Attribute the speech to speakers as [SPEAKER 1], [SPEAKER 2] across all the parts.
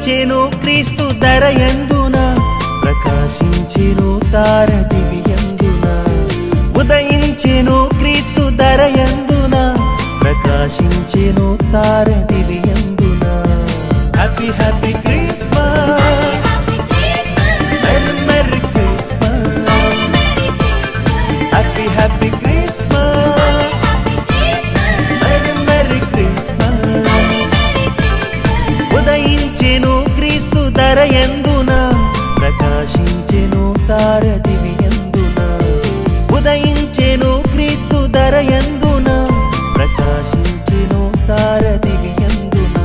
[SPEAKER 1] ఉదయించెను క్రీస్తు ధరయందున ప్రకాశించెను తార దివ్యందున ఉదయించెను క్రీస్తు ధరయందున ప్రకాశించెను తార దివ్యందున happy happy Christmas merry merry Christmas happy happy Christmas merry merry Christmas ఉదయించెను క్రీస్తు ధరయందున ప్రకాశించెను తార దివ్యందున ఉదయించెను క్రీస్తు ధరయందున ప్రకాశించెను తార దివ్యందున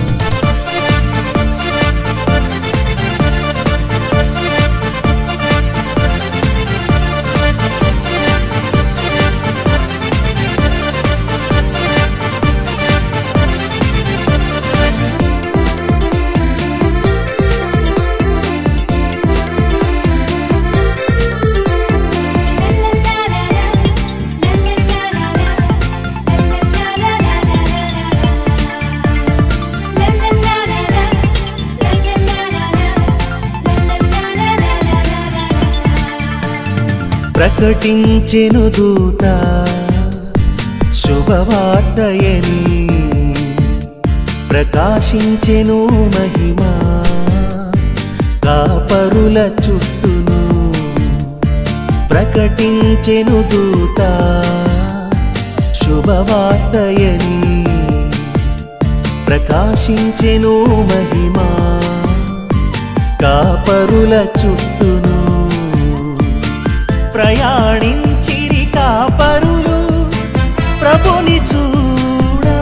[SPEAKER 1] ప్రకటించెను దూత శుభవార్తయని ప్రకాశించెను మహిమా కాపరుల చుట్టూను ప్రకటించెను దూత శుభవార్తయని ప్రకాశించెను మహిమా కాపరుల చుట్టూను ప్రయాణించిరి కాపరులు ప్రభుని చూడా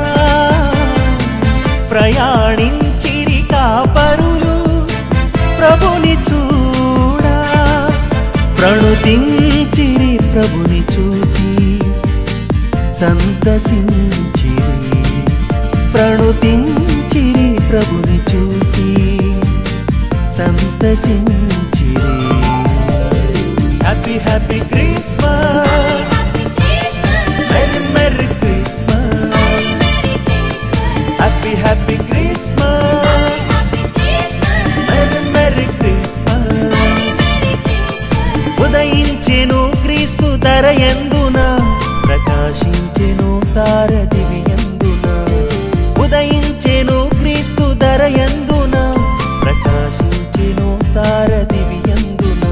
[SPEAKER 1] ప్రయాణించిరి కాపరులు ప్రభుని చూడా ప్రణుతించిరి ప్రభుని చూసి సంతసించిరి ప్రణుతించిరి ప్రభుని చూసి సంతసించిరి happy happy Christmas merry merry Christmas happy happy Christmas merry merry Christmas ఉదయించెను క్రీస్తు ధరయందున ప్రకాశించెను తార దివ్యందున ఉదయించెను క్రీస్తు ధరయందున ప్రకాశించెను తార దివ్యందున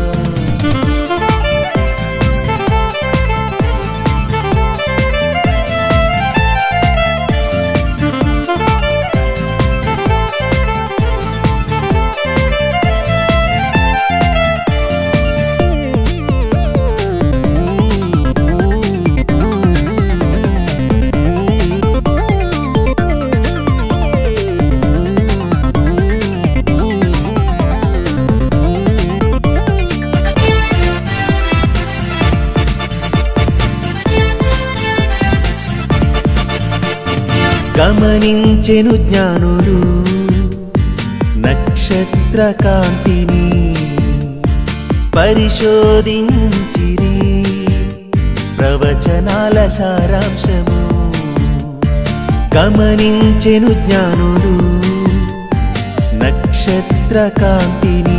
[SPEAKER 1] గమనించెను జ్ఞానులు నక్షత్ర కాంతిని పరిశోధించిరి ప్రవచనాల సారాంశము గమనించెను జ్ఞానులు నక్షత్ర కాంతిని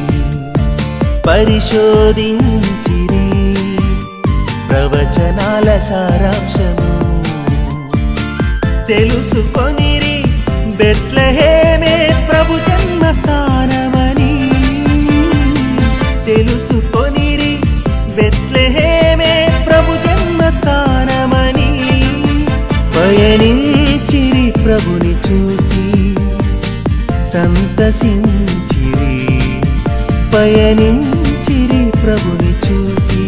[SPEAKER 1] పరిశోధించిరి ప్రవచనాల సారాంశము తెలుసుకొనిరి బెత్లెహేమే ప్రభు జన్మస్థానమని తెలుసుకొనిరి బెత్లెహేమే ప్రభు జన్మస్థానమని పయనించిరి ప్రభుని చూసి సంతసించిరి పయనించిరి ప్రభుని చూసి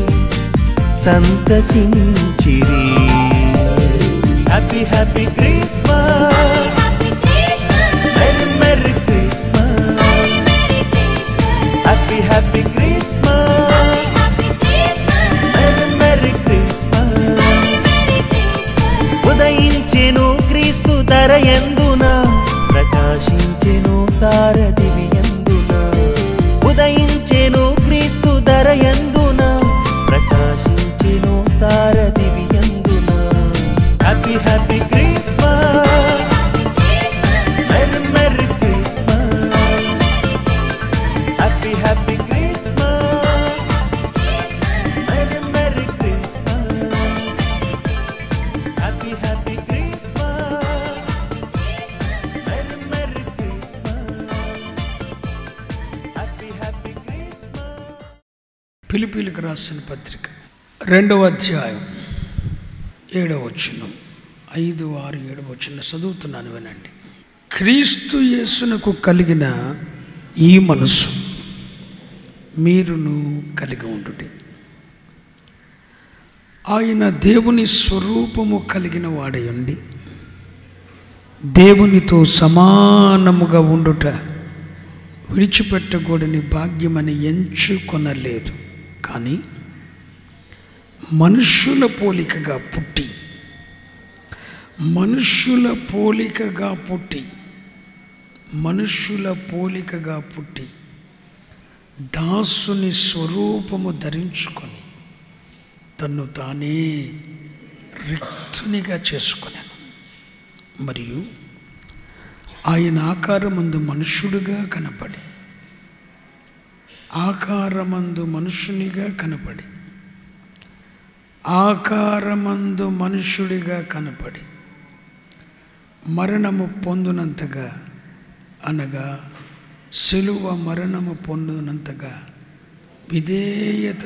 [SPEAKER 1] సంతసించిరి happy happy Christmas merry merry Christmas happy happy Christmas merry merry Christmas ఉదయించెను క్రీస్తు ధరయందున ప్రకాశించెను తార దివ్యందున ఉదయించెను క్రీస్తు ధరయందున ప్రకాశించెను తార దివ్యందున happy happy Christmas merry merry Christmas
[SPEAKER 2] ఫిలిప్పీయులకు రాసిన పత్రిక 2వ అధ్యాయం 7వ వచనం, 5, 6, 7 వచనం చదువుతున్నాను, వినండి. క్రీస్తు యేసునకు కలిగిన ఈ మనసు మీరును కలిగి ఉండుడి. ఆయన దేవుని స్వరూపము కలిగిన వాడై ఉండి దేవునితో సమానముగా ఉండుట విడిచిపెట్టకూడని భాగ్యమని ఎంచుకొనలేదు, కానీ మనుష్యుల పోలికగా పుట్టి దాసుని స్వరూపము ధరించుకొని తన్ను తానే రిక్తునిగా చేసుకొనెను. మరియు ఆయన ఆకారమందు మనుష్యుడిగా కనపడి ఆకారమందు మనుష్యుడిగా కనపడి మరణము పొందునంతగా, అనగా సిలువ మరణము పొందునంతగా విధేయత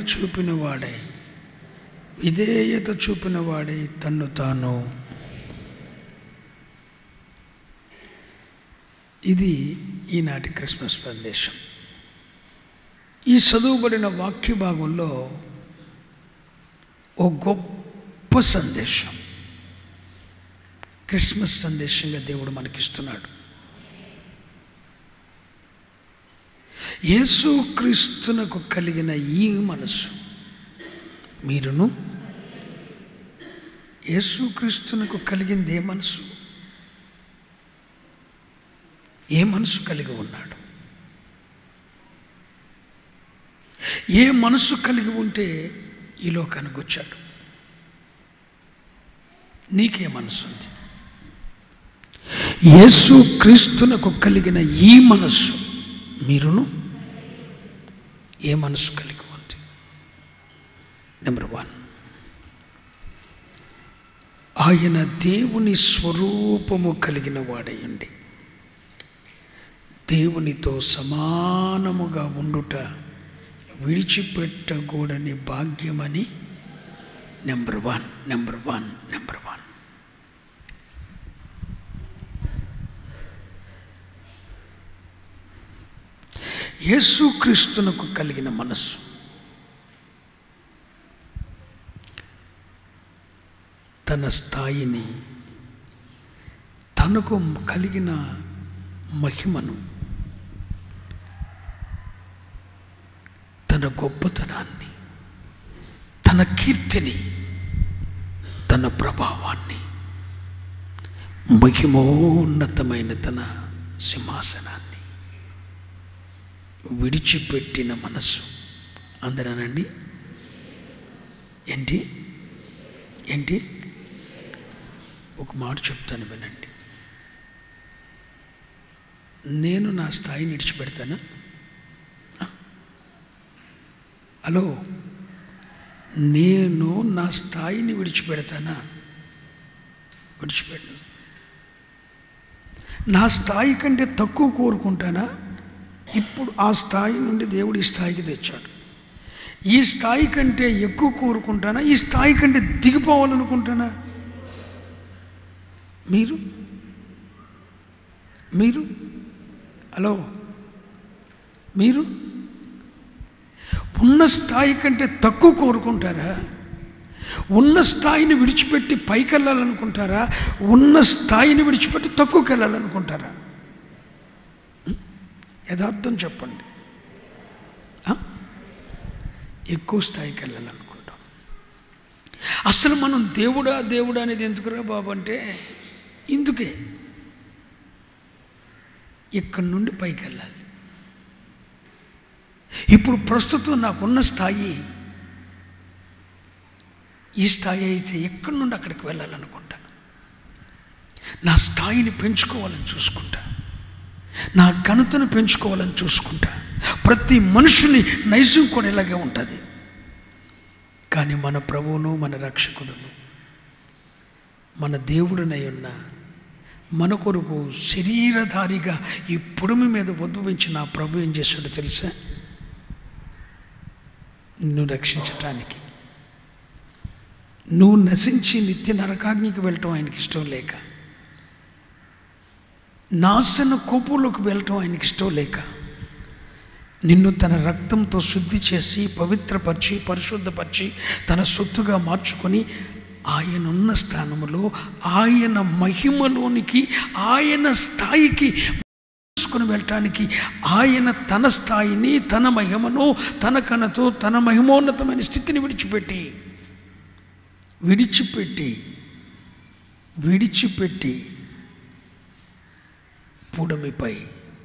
[SPEAKER 2] చూపిన వాడై తన్ను తాను. ఇది ఈనాటి క్రిస్మస్ సందేశం. ఈ చదువుబడిన వాక్య భాగంలో ఓ గొప్ప సందేశం, క్రిస్మస్ సందేశంగా దేవుడు మనకిస్తున్నాడు. యేసుక్రీస్తునకు కలిగిన ఈ మనసు మీరును. యేసుక్రీస్తునకు కలిగింది ఏ మనసు కలిగి ఉన్నాడు? ఏ మనసు కలిగి ఉంటే ఈ లోకానికి వచ్చాడు? నీకే మనసు ఉంది? యేసుక్రీస్తునకు కలిగిన ఈ మనస్సు మీరును ఏ మనసు కలిగి ఉంది? నెంబర్ 1, ఆయన దేవుని స్వరూపము కలిగిన వాడై ఉండి దేవునితో సమానముగా ఉండుట విడిచిపెట్టకూడని భాగ్యమని. నెంబర్ 1. యేసుక్రీస్తునకు కలిగిన మనస్సు తన స్థాయిని, తనకు కలిగిన మహిమను, తన గొప్పతనాన్ని, తన కీర్తిని, తన ప్రభావాన్ని, మహిమోన్నతమైన తన సింహాసనాన్ని విడిచిపెట్టిన మనస్సు. అందరానండి, ఏంటి ఒక మాట చెప్తాను, వినండి. నేను నా స్థాయిని విడిచిపెడతానా? హలో, నేను నా స్థాయిని విడిచిపెడతానా? విడిచిపెట్టను. నా స్థాయి కంటే తక్కువ కోరుకుంటానా? ఇప్పుడు ఆ స్థాయి నుండి దేవుడు ఈ స్థాయికి తెచ్చాడు. ఈ స్థాయి కంటే ఎక్కువ కోరుకుంటానా? ఈ స్థాయి కంటే దిగిపోవాలనుకుంటానా? మీరు హలో, మీరు ఉన్న స్థాయి కంటే తక్కువ కోరుకుంటారా? ఉన్న స్థాయిని విడిచిపెట్టి పైకి వెళ్ళాలనుకుంటారా? ఉన్న స్థాయిని విడిచిపెట్టి తక్కువకి వెళ్ళాలనుకుంటారా? యథార్థం చెప్పండి. ఎక్కువ స్థాయికి వెళ్ళాలనుకుంటాం. అసలు మనం దేవుడా అనేది ఎందుకురా బాబు అంటే ఇందుకే. ఇక్కడి నుండి పైకి వెళ్ళాలి. ఇప్పుడు ప్రస్తుతం నాకున్న స్థాయి ఈ స్థాయి అయితే ఎక్కడి నుండి అక్కడికి వెళ్ళాలనుకుంటా. నా స్థాయిని పెంచుకోవాలని చూసుకుంటా, నా ఘనతను పెంచుకోవాలని చూసుకుంటా. ప్రతి మనుషుని నైజం కూడా ఇలాగే ఉంటుంది. కానీ మన ప్రభువును, మన రక్షకుడును, మన దేవుడునై ఉన్న మన కొరకు శరీరధారిగా ఈ పొడుము మీద ఉద్భవించిన ఆ ప్రభు ఏం చేశాడో తెలుసా? నిన్ను రక్షించటానికి. నువ్వు నశించి నిత్య నరకాగ్నికి వెళ్ళటం ఆయనకి ఇష్టం లేక, నాశన కోపంలోకి వెళ్ళటం ఆయనకి ఇష్టం లేక, నిన్ను తన రక్తంతో శుద్ధి చేసి పవిత్రపరిచి పరిశుద్ధపరిచి తన సొత్తుగా మార్చుకొని ఆయన ఉన్న స్థానంలో ఆయన మహిమలోనికి ఆయన స్థాయికి తీసుకుని వెళ్ళటానికి ఆయన తన స్థాయిని తన మహిమను తన కనతో తన మహిమోన్నతమైన స్థితిని విడిచిపెట్టి పుడమిపై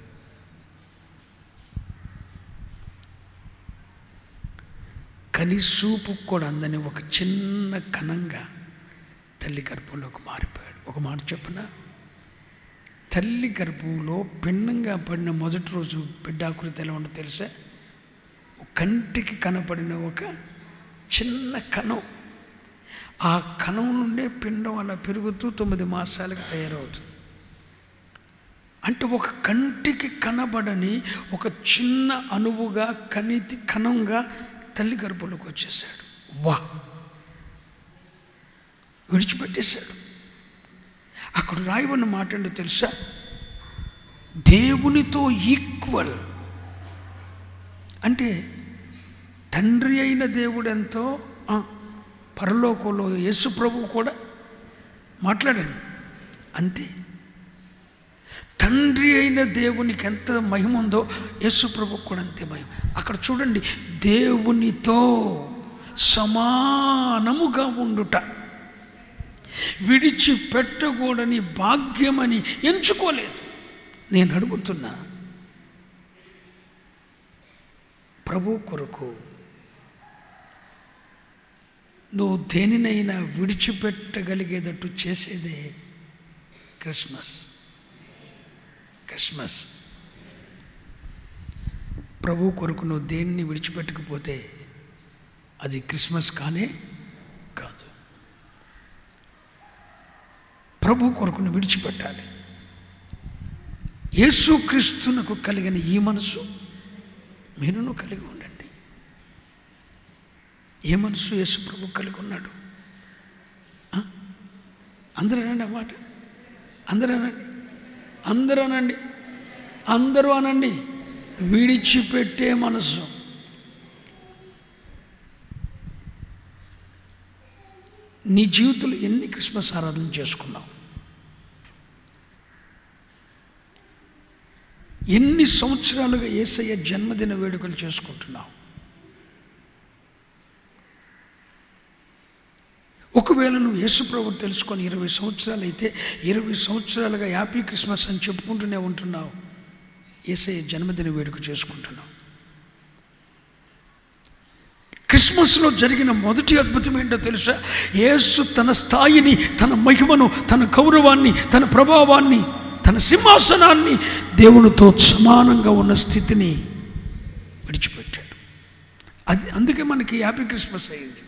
[SPEAKER 2] కనిసూపు కూడా అందని ఒక చిన్న కణంగా తల్లి గర్భంలోకి మారిపోయాడు. ఒక మాట చెప్పిన, తల్లి గర్భంలో పిండంగా పడిన మొదటి రోజు బిడ్డ ఆకృతి ఎలా ఉండో తెలుసా? కంటికి కనపడిన ఒక చిన్న కణం, ఆ కణం నుండే పిండం అలా పెరుగుతూ 9 మాసాలకు తయారవుతుంది. అంటే ఒక కంటికి కనబడని ఒక చిన్న అణువుగా కణంగా తల్లి గర్భంలోకి వచ్చేసాడు. విడిచిపెట్టేశాడు. అక్కడ రాయబడిన మాట ఏంటో తెలుసా? దేవునితో ఈక్వల్. అంటే తండ్రి అయిన దేవుడు ఎంతో, పరలోకంలో యేసు ప్రభువు కూడా మాట్లాడాడు అంతే. తండ్రి అయిన దేవునికి ఎంత మహిమ ఉందో యేసు ప్రభువుకు కూడా అంతే మహిమ. అక్కడ చూడండి, దేవునితో సమానముగా ఉండుట విడిచిపెట్టకూడని భాగ్యమని ఎంచుకోలేదు. నేను అడుగుతున్నా, ప్రభు కొరకు నువ్వు దేనినైనా విడిచిపెట్టగలిగేటట్టు చేసేదే క్రిస్మస్. ప్రభు కొరకు నువ్వు దేన్ని విడిచిపెట్టకపోతే అది క్రిస్మస్ కానే కాదు. ప్రభు కొరకు నువ్వు విడిచిపెట్టాలి. యేసుక్రీస్తునకు కలిగిన ఈ మనసు మీరును కలిగి ఉండండి. ఏ మనసు యేసు ప్రభు కలిగి ఉన్నాడు? అందరూ అనండి ఆ మాట, అందరూ అనండి. విడిచిపెట్టే మనసు. నీ జీవితంలో ఎన్ని క్రిస్మస్ ఆరాధనలు చేసుకున్నావు? ఎన్ని సంవత్సరాలుగా యేసయ్య జన్మదిన వేడుకలు చేసుకుంటున్నావు? ఒకవేళ నువ్వు యేసు ప్రభువు తెలుసుకొని 20 సంవత్సరాలు అయితే 20 సంవత్సరాలుగా హ్యాపీ క్రిస్మస్ అని చెప్పుకుంటూనే ఉంటున్నావు. యేసయ్య జన్మదిన వేడుక చేసుకుంటున్నావు. క్రిస్మస్లో జరిగిన మొదటి అద్భుతం ఏంటో తెలుసా? యేసు తన స్థాయిని, తన మహిమను, తన గౌరవాన్ని, తన ప్రభావాన్ని, తన సింహాసనాన్ని, దేవునితో సమానంగా ఉన్న స్థితిని విడిచిపెట్టాడు. అందుకే మనకి హ్యాపీ క్రిస్మస్ అయింది.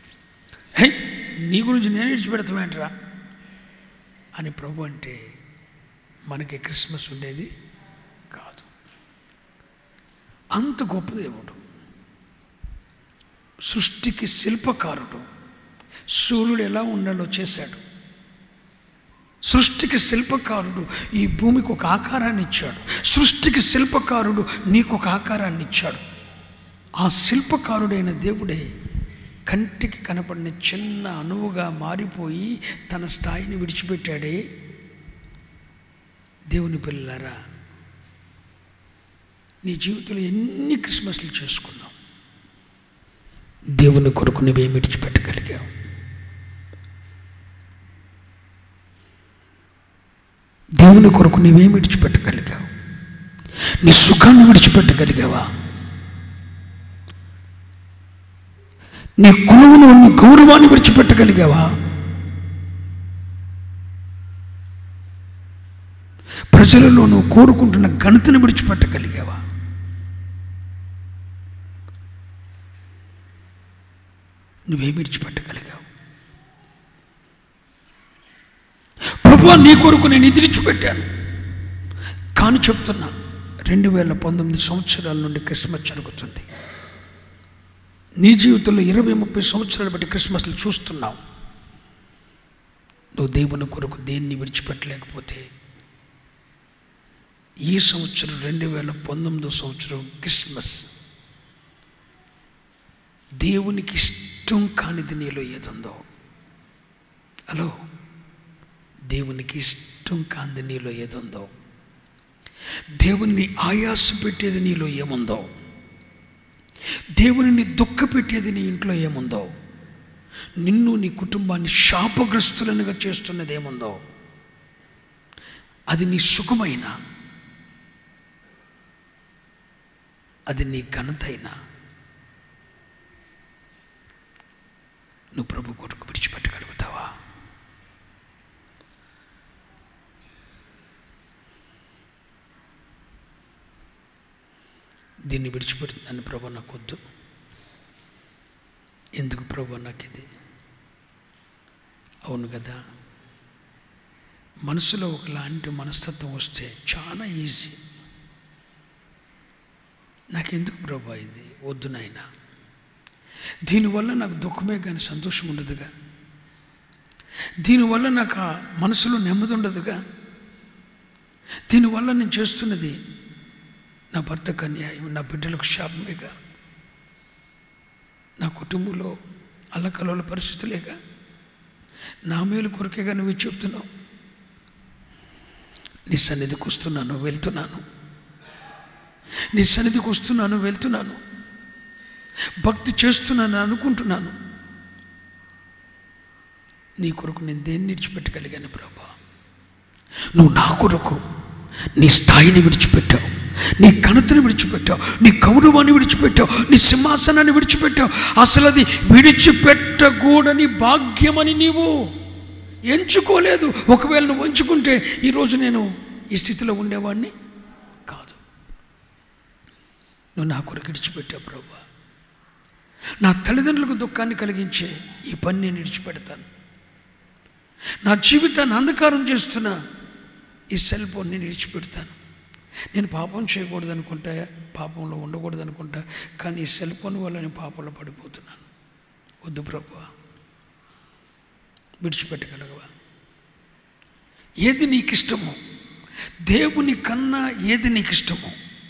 [SPEAKER 2] నీ గురించి నేను విడిచిపెడతామేంట్రా అని ప్రభు అంటే మనకి క్రిస్మస్ ఉండేది కాదు. అంత గొప్ప దేవుడు, సృష్టికి శిల్పకారుడు. సూర్యుడు ఎలా ఉండాలో చేశాడు. సృష్టికి శిల్పకారుడు ఈ భూమికి ఒక ఆకారాన్ని ఇచ్చాడు. సృష్టికి శిల్పకారుడు నీకు ఒక ఆకారాన్ని ఇచ్చాడు. ఆ శిల్పకారుడైన దేవుడే కంటికి కనపడిన చిన్న అణువుగా మారిపోయి తన స్థాయిని విడిచిపెట్టాడే. దేవుని పిల్లలారా, నీ జీవితంలో ఎన్ని క్రిస్మస్లు చేసుకున్నావు? దేవుని కొరకు నువ్వేం విడిచిపెట్టగలిగావు? దేవుని కొరకు నువ్వేం విడిచిపెట్టగలిగావు? నీ సుఖాన్ని విడిచిపెట్టగలిగావా? నీ కొలువును, నీ గౌరవాన్ని విడిచిపెట్టగలిగావా? ప్రజలలో నువ్వు కోరుకుంటున్న ఘనతను విడిచిపెట్టగలిగావా? నువ్వేం విడిచిపెట్టగలిగావు? ప్రభువా, నీ కొరకు నేను ఇది విడిచిపెట్టాను. కానీ చెప్తున్నా, 2019 సంవత్సరాల నుండి క్రిస్మస్ జరుగుతుంది. నీ జీవితంలో 20-30 సంవత్సరాలు బట్టి క్రిస్మస్లు చూస్తున్నావు. నువ్వు దేవుని కొరకు దేన్ని విడిచిపెట్టలేకపోతే ఈ సంవత్సరం 2019 సంవత్సరం క్రిస్మస్ దేవునికి ఇష్టం కానిది నీలో ఏదుందో, హలో, దేవునికి ఇష్టం కానిది నీలో ఏదుందో, దేవుని ఆయాస పెట్టేది నీలో ఏముందో, దేవుని దుఃఖ పెట్టేది నీ ఇంట్లో ఏముందో, నిన్ను నీ కుటుంబాన్ని శాపగ్రస్తులనుగా చేస్తున్నది ఏముందో, అది నీ సుఖమైనా, అది నీ ఘనతైనా నువ్వు ప్రభు కొరకు విడిచిపెట్టగలుగుతావా? దీన్ని విడిచిపెడుతున్నాను ప్రభు, నాకు వద్దు. ఎందుకు ప్రభు నాకు ఇది? అవును కదా, మనసులో ఒకలాంటి మనస్తత్వం వస్తే చాలా ఈజీ. నాకెందుకు ప్రభు ఇది? వద్దు నాయనా, దీనివల్ల నాకు దుఃఖమే కానీ సంతోషం ఉండదుగా, దీనివల్ల నాకు ఆ మనసులో నెమ్మది ఉండదుగా, దీనివల్ల నేను చేస్తున్నది నా భర్తకు అన్యాయం, నా బిడ్డలకు శాపమేగా, నా కుటుంబంలో అల్లకల్లోల పరిస్థితులేగా, నా మేలు కొరకేగా నువ్వు చెప్తున్నావు. నీ సన్నిధికి వస్తున్నాను, వెళ్తున్నాను, నీ సన్నిధికి వస్తున్నాను, వెళ్తున్నాను, భక్తి చేస్తున్నాను అనుకుంటున్నాను. నీ కొరకు నేను దేన్ని విడిచిపెట్టగలిగాను ప్రభా? నువ్వు నా కొరకు నీ స్థాయిని విడిచిపెట్టావు, నీ ఘనతను విడిచిపెట్టావు, నీ గౌరవాన్ని విడిచిపెట్టావు, నీ సింహాసనాన్ని విడిచిపెట్టావు. అసలు అది విడిచిపెట్టకూడని భాగ్యమని నీవు ఎంచుకోలేదు. ఒకవేళ నువ్వు ఎంచుకుంటే ఈరోజు నేను ఈ స్థితిలో ఉండేవాడిని కాదు. నువ్వు నా కొరకు విడిచిపెట్టావు ప్రభా. నా తల్లిదండ్రులకు దుఃఖాన్ని కలిగించే ఈ పని నేను విడిచిపెడతాను. నా జీవితాన్ని అంధకారం చేస్తున్న ఈ సెల్ ఫోన్ నేను విడిచిపెడతాను. నేను పాపం చేయకూడదు అనుకుంటా, పాపంలో ఉండకూడదు అనుకుంటా, కానీ ఈ సెల్ ఫోన్ వల్ల నేను పాపంలో పడిపోతున్నాను. వద్దు ప్రభువా, విడిచిపెట్టగలగవా? ఏది నీకు ఇష్టమో, దేవుని కన్నా ఏది నీకు ఇష్టమో,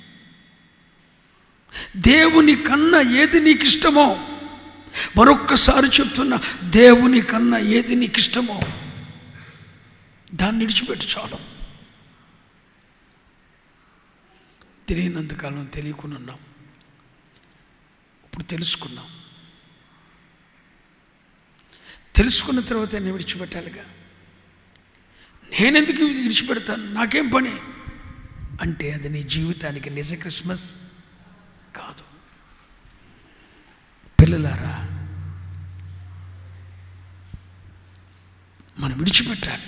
[SPEAKER 2] దేవుని కన్నా ఏది నీకు ఇష్టమో, మరొక్కసారి చెప్తున్నా, దేవుని కన్నా ఏది నీకు ఇష్టమో దాన్ని విడిచిపెట్టు చాలు. తెలియనంతకాలం తెలియకుండా ఉన్నాం, ఇప్పుడు తెలుసుకున్నాం. తెలుసుకున్న తర్వాత నేను విడిచిపెట్టాలిగా. నేనెందుకు విడిచిపెడతాను, నాకేం పని అంటే అది నీ జీవితానికి నిజ క్రిస్మస్ కాదు. పిల్లలారా, మనం విడిచిపెట్టాలి.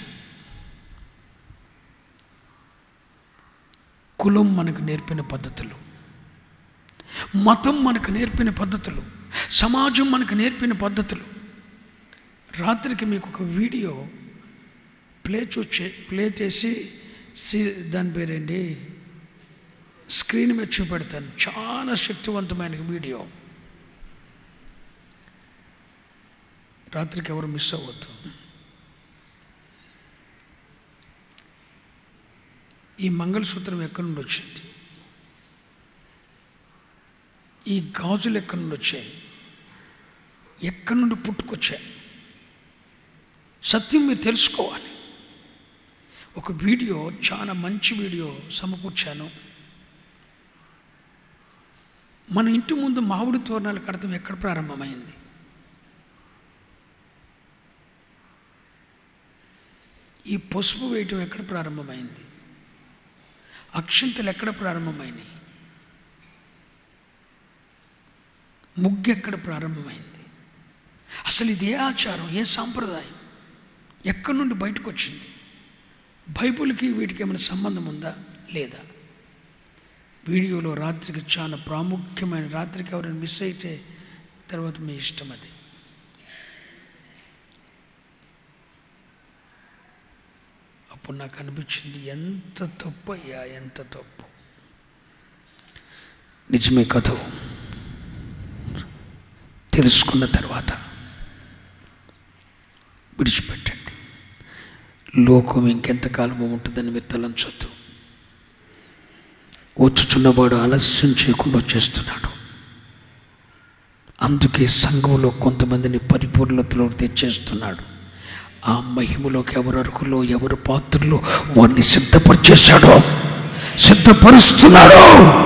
[SPEAKER 2] కులం మనకు నేర్పిన పద్ధతులు, మతం మనకు నేర్పిన పద్ధతులు, సమాజం మనకు నేర్పిన పద్ధతులు. రాత్రికి మీకు ఒక వీడియో ప్లే చేసి దాని పేరేంటి స్క్రీన్ మీద చూపెడతాను. చాలా శక్తివంతమైన వీడియో. రాత్రికి ఎవరు మిస్ అవ్వద్దు. ఈ మంగళసూత్రం ఎక్కడి నుండి వచ్చింది? ఈ గాజులు ఎక్కడి నుండి వచ్చాయి? ఎక్కడి నుండి పుట్టుకొచ్చాయి? సత్యం మీరు తెలుసుకోవాలి. ఒక వీడియో, చాలా మంచి వీడియో సమకూర్చాను. మన ఇంటి ముందు మామిడి తోరణాలు కడతాం ఎక్కడ ప్రారంభమైంది? ఈ పసుపు వేయటం ఎక్కడ ప్రారంభమైంది? అక్షింతలు ఎక్కడ ప్రారంభమైనాయి? ముగ్గు ఎక్కడ ప్రారంభమైంది? అసలు ఇది ఏ ఆచారం, ఏ సాంప్రదాయం, ఎక్కడి నుండి బయటకు వచ్చింది? బైబిల్కి వీటికి ఏమైనా సంబంధం ఉందా లేదా? వీడియోలో రాత్రికి చాలా ప్రాముఖ్యమైన, రాత్రికి ఎవరైనా మిస్ అయితే తర్వాత మీ ఇష్టం అది. అప్పుడు నాకు అనిపించింది, ఎంత తప్పు అయ్యా, ఎంత తప్పు. నిజమే కదా, తెలుసుకున్న తర్వాత విడిచిపెట్టండి. లోకం ఇంకెంతకాలము ఉంటుందని మీరు తలంచొద్దు. వచ్చుచున్నవాడు ఆలస్యం చేయకుండా వచ్చేస్తున్నాడు. అందుకే సంఘంలో కొంతమందిని పరిపూర్ణతలో తెచ్చేస్తున్నాడు. ఆ మహిమలోకి ఎవరు అర్హులో, ఎవరు పాత్రలో వారిని సిద్ధపరిచేశాడో, సిద్ధపరుస్తున్నాడో.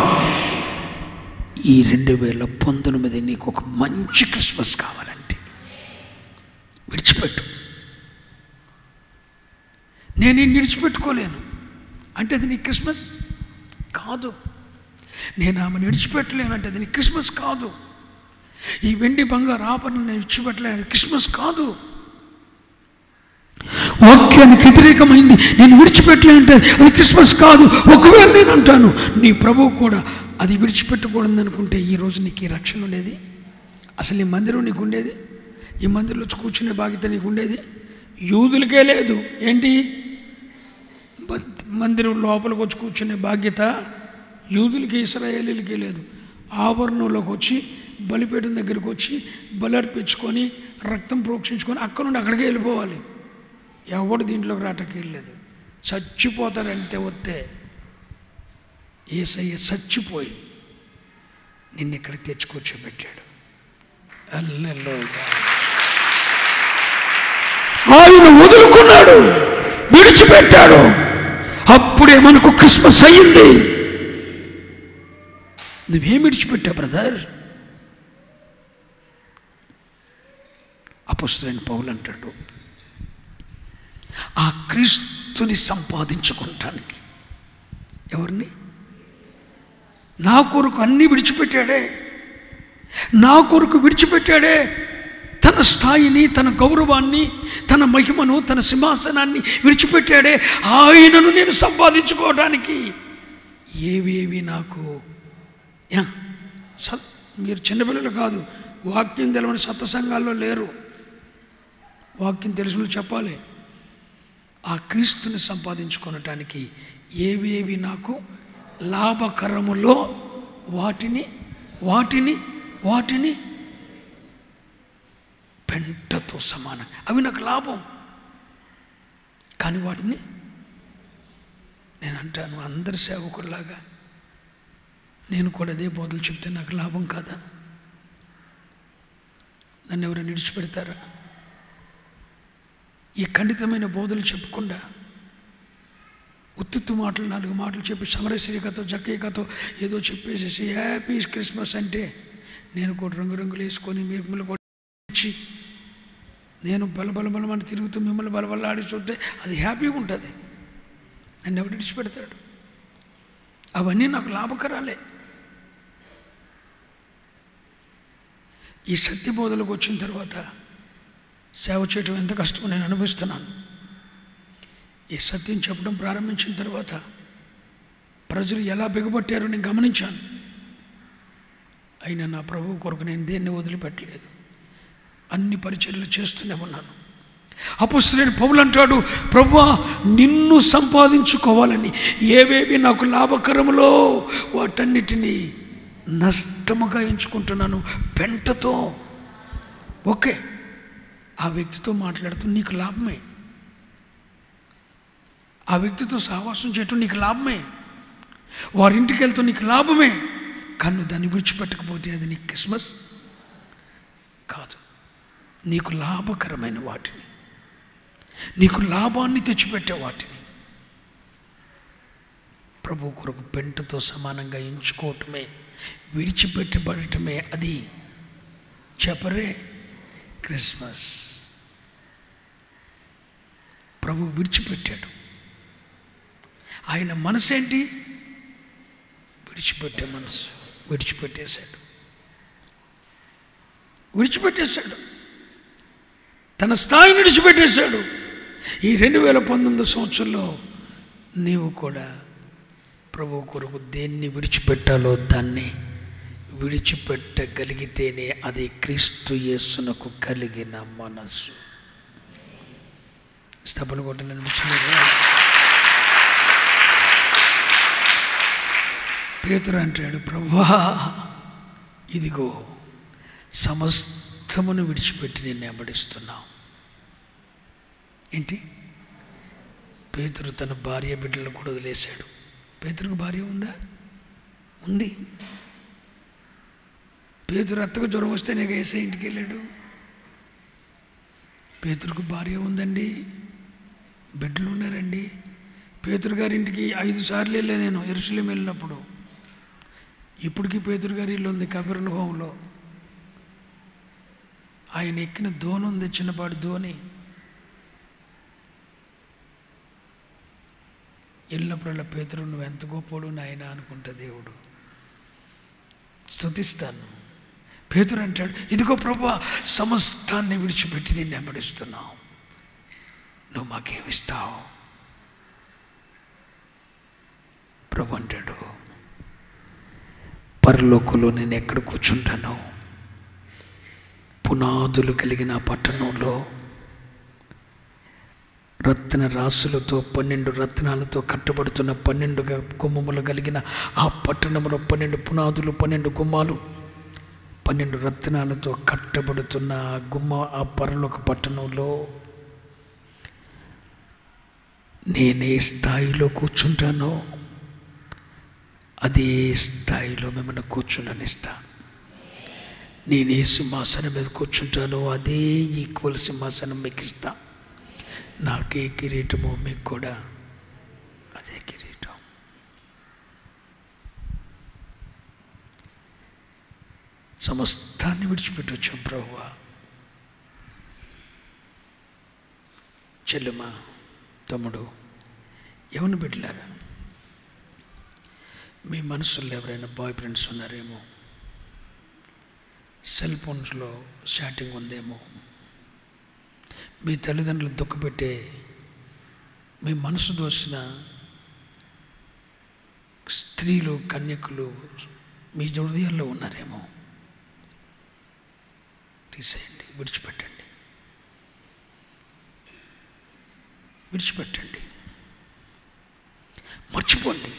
[SPEAKER 2] ఈ 2019 నీకు ఒక మంచి క్రిస్మస్ కావాలంటే విడిచిపెట్టు. నేను విడిచిపెట్టుకోలేను అంటే అది నీ క్రిస్మస్ కాదు. నేను ఆమెను విడిచిపెట్టలేను అంటే అది నీ క్రిస్మస్ కాదు. ఈ వెండి బంగారు ఆభరణలు నేను విడిచిపెట్టలేను అది క్రిస్మస్ కాదు. వాక్యానికి వ్యతిరేకమైంది నేను విడిచిపెట్టలేనంటే అది క్రిస్మస్ కాదు. ఒకవేళ నేను అంటాను నీ ప్రభువు కూడా అది విడిచిపెట్టకూడదు అనుకుంటే ఈరోజు నీకు ఈ రక్షణ ఉండేది? అసలు ఈ మందిరం నీకు ఉండేది? ఈ మందిరంలో వచ్చి కూర్చునే బాధ్యత నీకు ఉండేది? యూదులకే లేదు. ఏంటి? మందిరం లోపలికి వచ్చి కూర్చునే బాధ్యత యూదులకి, ఇశ్రాయేలీలకే లేదు. ఆవరణంలోకి వచ్చి బలిపీఠం దగ్గరికి వచ్చి బలర్పించుకొని రక్తం ప్రోక్షించుకొని అక్కడ నుండి అక్కడికే వెళ్ళిపోవాలి. ఎవడు దీంట్లోకి రావటానికి వెళ్ళలేదు. చచ్చిపోతారంటే వస్తే యేసయ్య చచ్చిపోయి నిన్ను ఇక్కడికి తెచ్చి కూర్చోబెట్టాడు. హల్లెలూయా. ఆయన వదులుకున్నాడు, విడిచిపెట్టాడు. అప్పుడే మనకు క్రిస్మస్ అయ్యింది. నువ్వేం విడిచిపెట్టావు బ్రదర్? అపొస్తలుడైన పౌలు అంటాడు, ఆ క్రీస్తుని సంపాదించుకుంటానికి. ఎవరిని? నా కొరకు అన్నీ విడిచిపెట్టాడే, నా కొరకు విడిచిపెట్టాడే. తన స్థాయిని, తన గౌరవాన్ని, తన మహిమను, తన సింహాసనాన్ని విడిచిపెట్టాడే ఆయనను నేను సంపాదించుకోవడానికి. ఏవేవి నాకు మీరు చిన్నపిల్లలు కాదు, వాక్యం తెలవని సత్సంగాల్లో లేరు. వాక్యం తెలిసిన చెప్పాలి. ఆ క్రీస్తుని సంపాదించుకోవటానికి ఏవేవి నాకు లాభకరములో వాటిని వాటిని వాటిని పెంటతో సమానం. అవి నాకు లాభం. కానీ వాటిని నేను అంటాను, అందరి సేవకుల్లాగా నేను కూడా అదే బోధలు చెప్తే నాకు లాభం కాదా? నన్ను ఎవరైనా విడిచిపెడతారా? ఈ ఖండితమైన బోధలు చెప్పకుండా ఉత్తుత్తు మాటలు, 4 మాటలు చెప్పి సమరశ్రీకతో జక్కయ్యకతో ఏదో చెప్పేసేసి హ్యాపీ క్రిస్మస్ అంటే నేను కూడా రంగురంగులు వేసుకొని మిమ్మల్ని కూడా ఇచ్చి నేను బలబలమని తిరుగుతూ మిమ్మల్ని బలబల ఆడిస్తుంటే అది హ్యాపీగా ఉంటుంది. నన్ను ఎవరు విడిచిపెడతాడు? అవన్నీ నాకు లాభకరాలే. ఈ సత్యబోధలకు వచ్చిన తర్వాత సేవ చేయటం ఎంత కష్టమో నేను అనుభవిస్తున్నాను. ఈ సత్యం చెప్పడం ప్రారంభించిన తర్వాత ప్రజలు ఎలా బిగబట్టారో నేను గమనించాను. అయినా నా ప్రభువు కొరకు నేను దేన్ని వదిలిపెట్టలేదు. అన్ని పరిచర్యలు చేస్తూనే ఉన్నాను. అపొస్తలుడైన పౌలు అంటాడు, ప్రభువా నిన్ను సంపాదించుకోవాలని ఏవేవి నాకు లాభకరములో వాటన్నిటినీ నష్టముగా ఎంచుకుంటున్నాను పెంటతో. ఓకే, ఆ వ్యక్తితో మాట్లాడుతూ నీకు లాభమే, ఆ వ్యక్తితో సహవాసం చేయటం నీకు లాభమే, వారింటికి వెళ్తూ నీకు లాభమే. కానీ నువ్వు దాన్ని విడిచిపెట్టకపోతే అది నీకు క్రిస్మస్ కాదు. నీకు లాభకరమైన వాటిని, నీకు లాభాన్ని తెచ్చిపెట్టే వాటిని ప్రభు కొరకు పెంటతో సమానంగా ఎంచుకోవటమే, విడిచిపెట్టబడటమే అది చెప్పరే క్రిస్మస్. ప్రభు విడిచిపెట్టాడు. ఆయన మనసు ఏంటి? విడిచిపెట్టే మనసు. విడిచిపెట్టేశాడు. తన స్థాయిని విడిచిపెట్టేశాడు. ఈ 2019 సంవత్సరంలో నీవు కూడా ప్రభు కొరకు దేన్ని విడిచిపెట్టాలో దాన్ని విడిచిపెట్టగలిగితేనే అది క్రీస్తు యేసునకు కలిగిన మనసు. స్తబలు కొట్టాలని పేతురు అంటాడు, ప్రభువా ఇదిగో సమస్త సమస్తమును విడిచిపెట్టి నిన్ను వెంబడిస్తున్నావు. ఏంటి? పేతురు తన భార్య బిడ్డలను కూడా వదిలేశాడు. పేతురుకు భార్య ఉందా? ఉంది. పేతురు అత్తకు జ్వరం వస్తేనే యేసయ్య ఇంటికి వెళ్ళాడు. పేతురుకు భార్య ఉందండి, బిడ్డలు ఉన్నారండి. పేతురు గారింటికి 5 సార్లు వెళ్ళా నేను యెరూషలేము వెళ్ళినప్పుడు. ఇప్పటికీ పేతురు గారి ఇల్లు ఉంది కపెర్నహూములో. ఆయన ఎక్కిన దోణి ఉంది, చిన్నపాటి దోణి. వెళ్ళినప్పుడల్లా పేతురు నువ్వు ఎంత గొప్పోడు నాయన అనుకుంటా దేవుడు. స్తుతిస్తాను. పేతురు అంటాడు, ఇదిగో ప్రభువా, సమస్తాన్ని విడిచిపెట్టి నిన్ను వెంబడిస్తున్నావు, నువ్వు మాకేమిస్తావు? ప్రభు అంటాడు, పరలోకంలో నేను ఎక్కడ కూర్చుంటాను? పునాదులు కలిగిన పట్టణంలో రత్న రాసులతో 12 రత్నాలతో కట్టబడుతున్న 12 గుమ్మములు కలిగిన ఆ పట్టణంలో 12 పునాదులు, 12 గుమ్మాలు, 12 రత్నాలతో కట్టబడుతున్న ఆ పరలోక పట్టణంలో నేనే స్థాయిలో కూర్చుంటానో అదే స్థాయిలో మిమ్మల్ని కూర్చుండనిస్తా. నేనే సింహాసనం మీద కూర్చుంటానో అదే ఈక్వల్ సింహాసనం మీకు ఇస్తా. నాకే కిరీటమో మీకు కూడా అదే కిరీటం. సమస్తాన్ని విడిచిపెట్టి వచ్చాం ప్రభువా. చెల్లెమ్మ, తమ్ముడు, ఎవరిని బిడ్డలారా, మీ మనసుల్లో ఎవరైనా బాయ్ ఫ్రెండ్స్ ఉన్నారేమో, సెల్ ఫోన్స్లో చాటింగ్ ఉందేమో, మీ తల్లిదండ్రులు దుఃఖపెట్టే మీ మనసు దోసిన స్త్రీలు, కన్యకులు మీ హృదయాల్లో ఉన్నారేమో. తీసేయండి, విడిచిపెట్టండి, విడిచిపెట్టండి, మర్చిపోండి.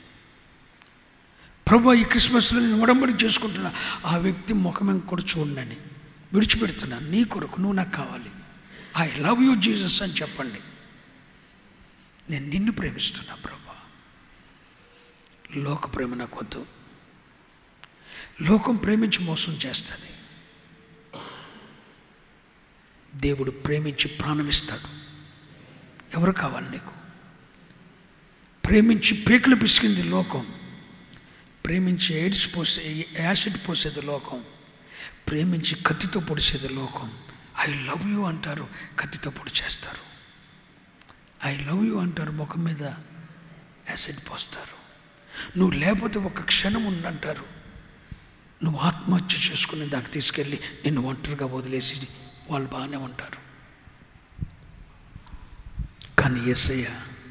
[SPEAKER 2] ప్రభు, ఈ క్రిస్మస్లో నేను ఉడంబడి చేసుకుంటున్నా, ఆ వ్యక్తి ముఖం కూడా చూడనని విడిచిపెడుతున్నాను నీ కొరకు. నువ్వు నాకు కావాలి, ఐ లవ్ యూ జీసస్ అని చెప్పండి. నేను నిన్ను ప్రేమిస్తున్నా ప్రభు. లోక ప్రేమ నాకు వద్దు. లోకం ప్రేమించి మోసం చేస్తుంది. దేవుడు ప్రేమించి ప్రాణమిస్తాడు. ఎవరు కావాలి నీకు? ప్రేమించి పేకులు పిసికింది లోకం. ప్రేమించి యాసిడ్ పోసేది లోకం. ప్రేమించి కత్తితో పొడిచేది లోకం. ఐ లవ్ యూ అంటారు, కత్తితో పొడి చేస్తారు. ఐ లవ్ యూ అంటారు, ముఖం మీద యాసిడ్ పోస్తారు. నువ్వు లేకపోతే ఒక క్షణం ఉండంటారు. నువ్వు ఆత్మహత్య చేసుకుని దానికి తీసుకెళ్ళి నిన్ను ఒంటరిగా వదిలేసి వాళ్ళు బాగానే ఉంటారు. కానీ యేసయ్య,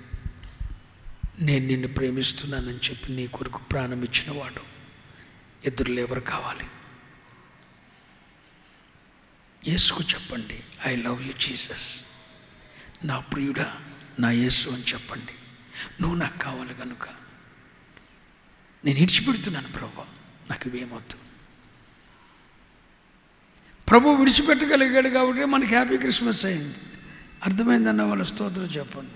[SPEAKER 2] నేను నిన్ను ప్రేమిస్తున్నానని చెప్పి నీ కొరకు ప్రాణం ఇచ్చిన వాడు. ఎదురులో ఎవరు కావాలి? యేసుకు చెప్పండి, ఐ లవ్ యూ జీసస్, నా ప్రియుడా, నా యేసు అని చెప్పండి. నువ్వు నాకు కావాలి కనుక నేను విడిచిపెడుతున్నాను ప్రభు, నాకు ఇవేమొద్దు. ప్రభు విడిచిపెట్టగలిగాడు కాబట్టి మనకి హ్యాపీ క్రిస్మస్ అయింది. అర్థమైందన్న వాళ్ళ స్తోత్రం చెప్పండి,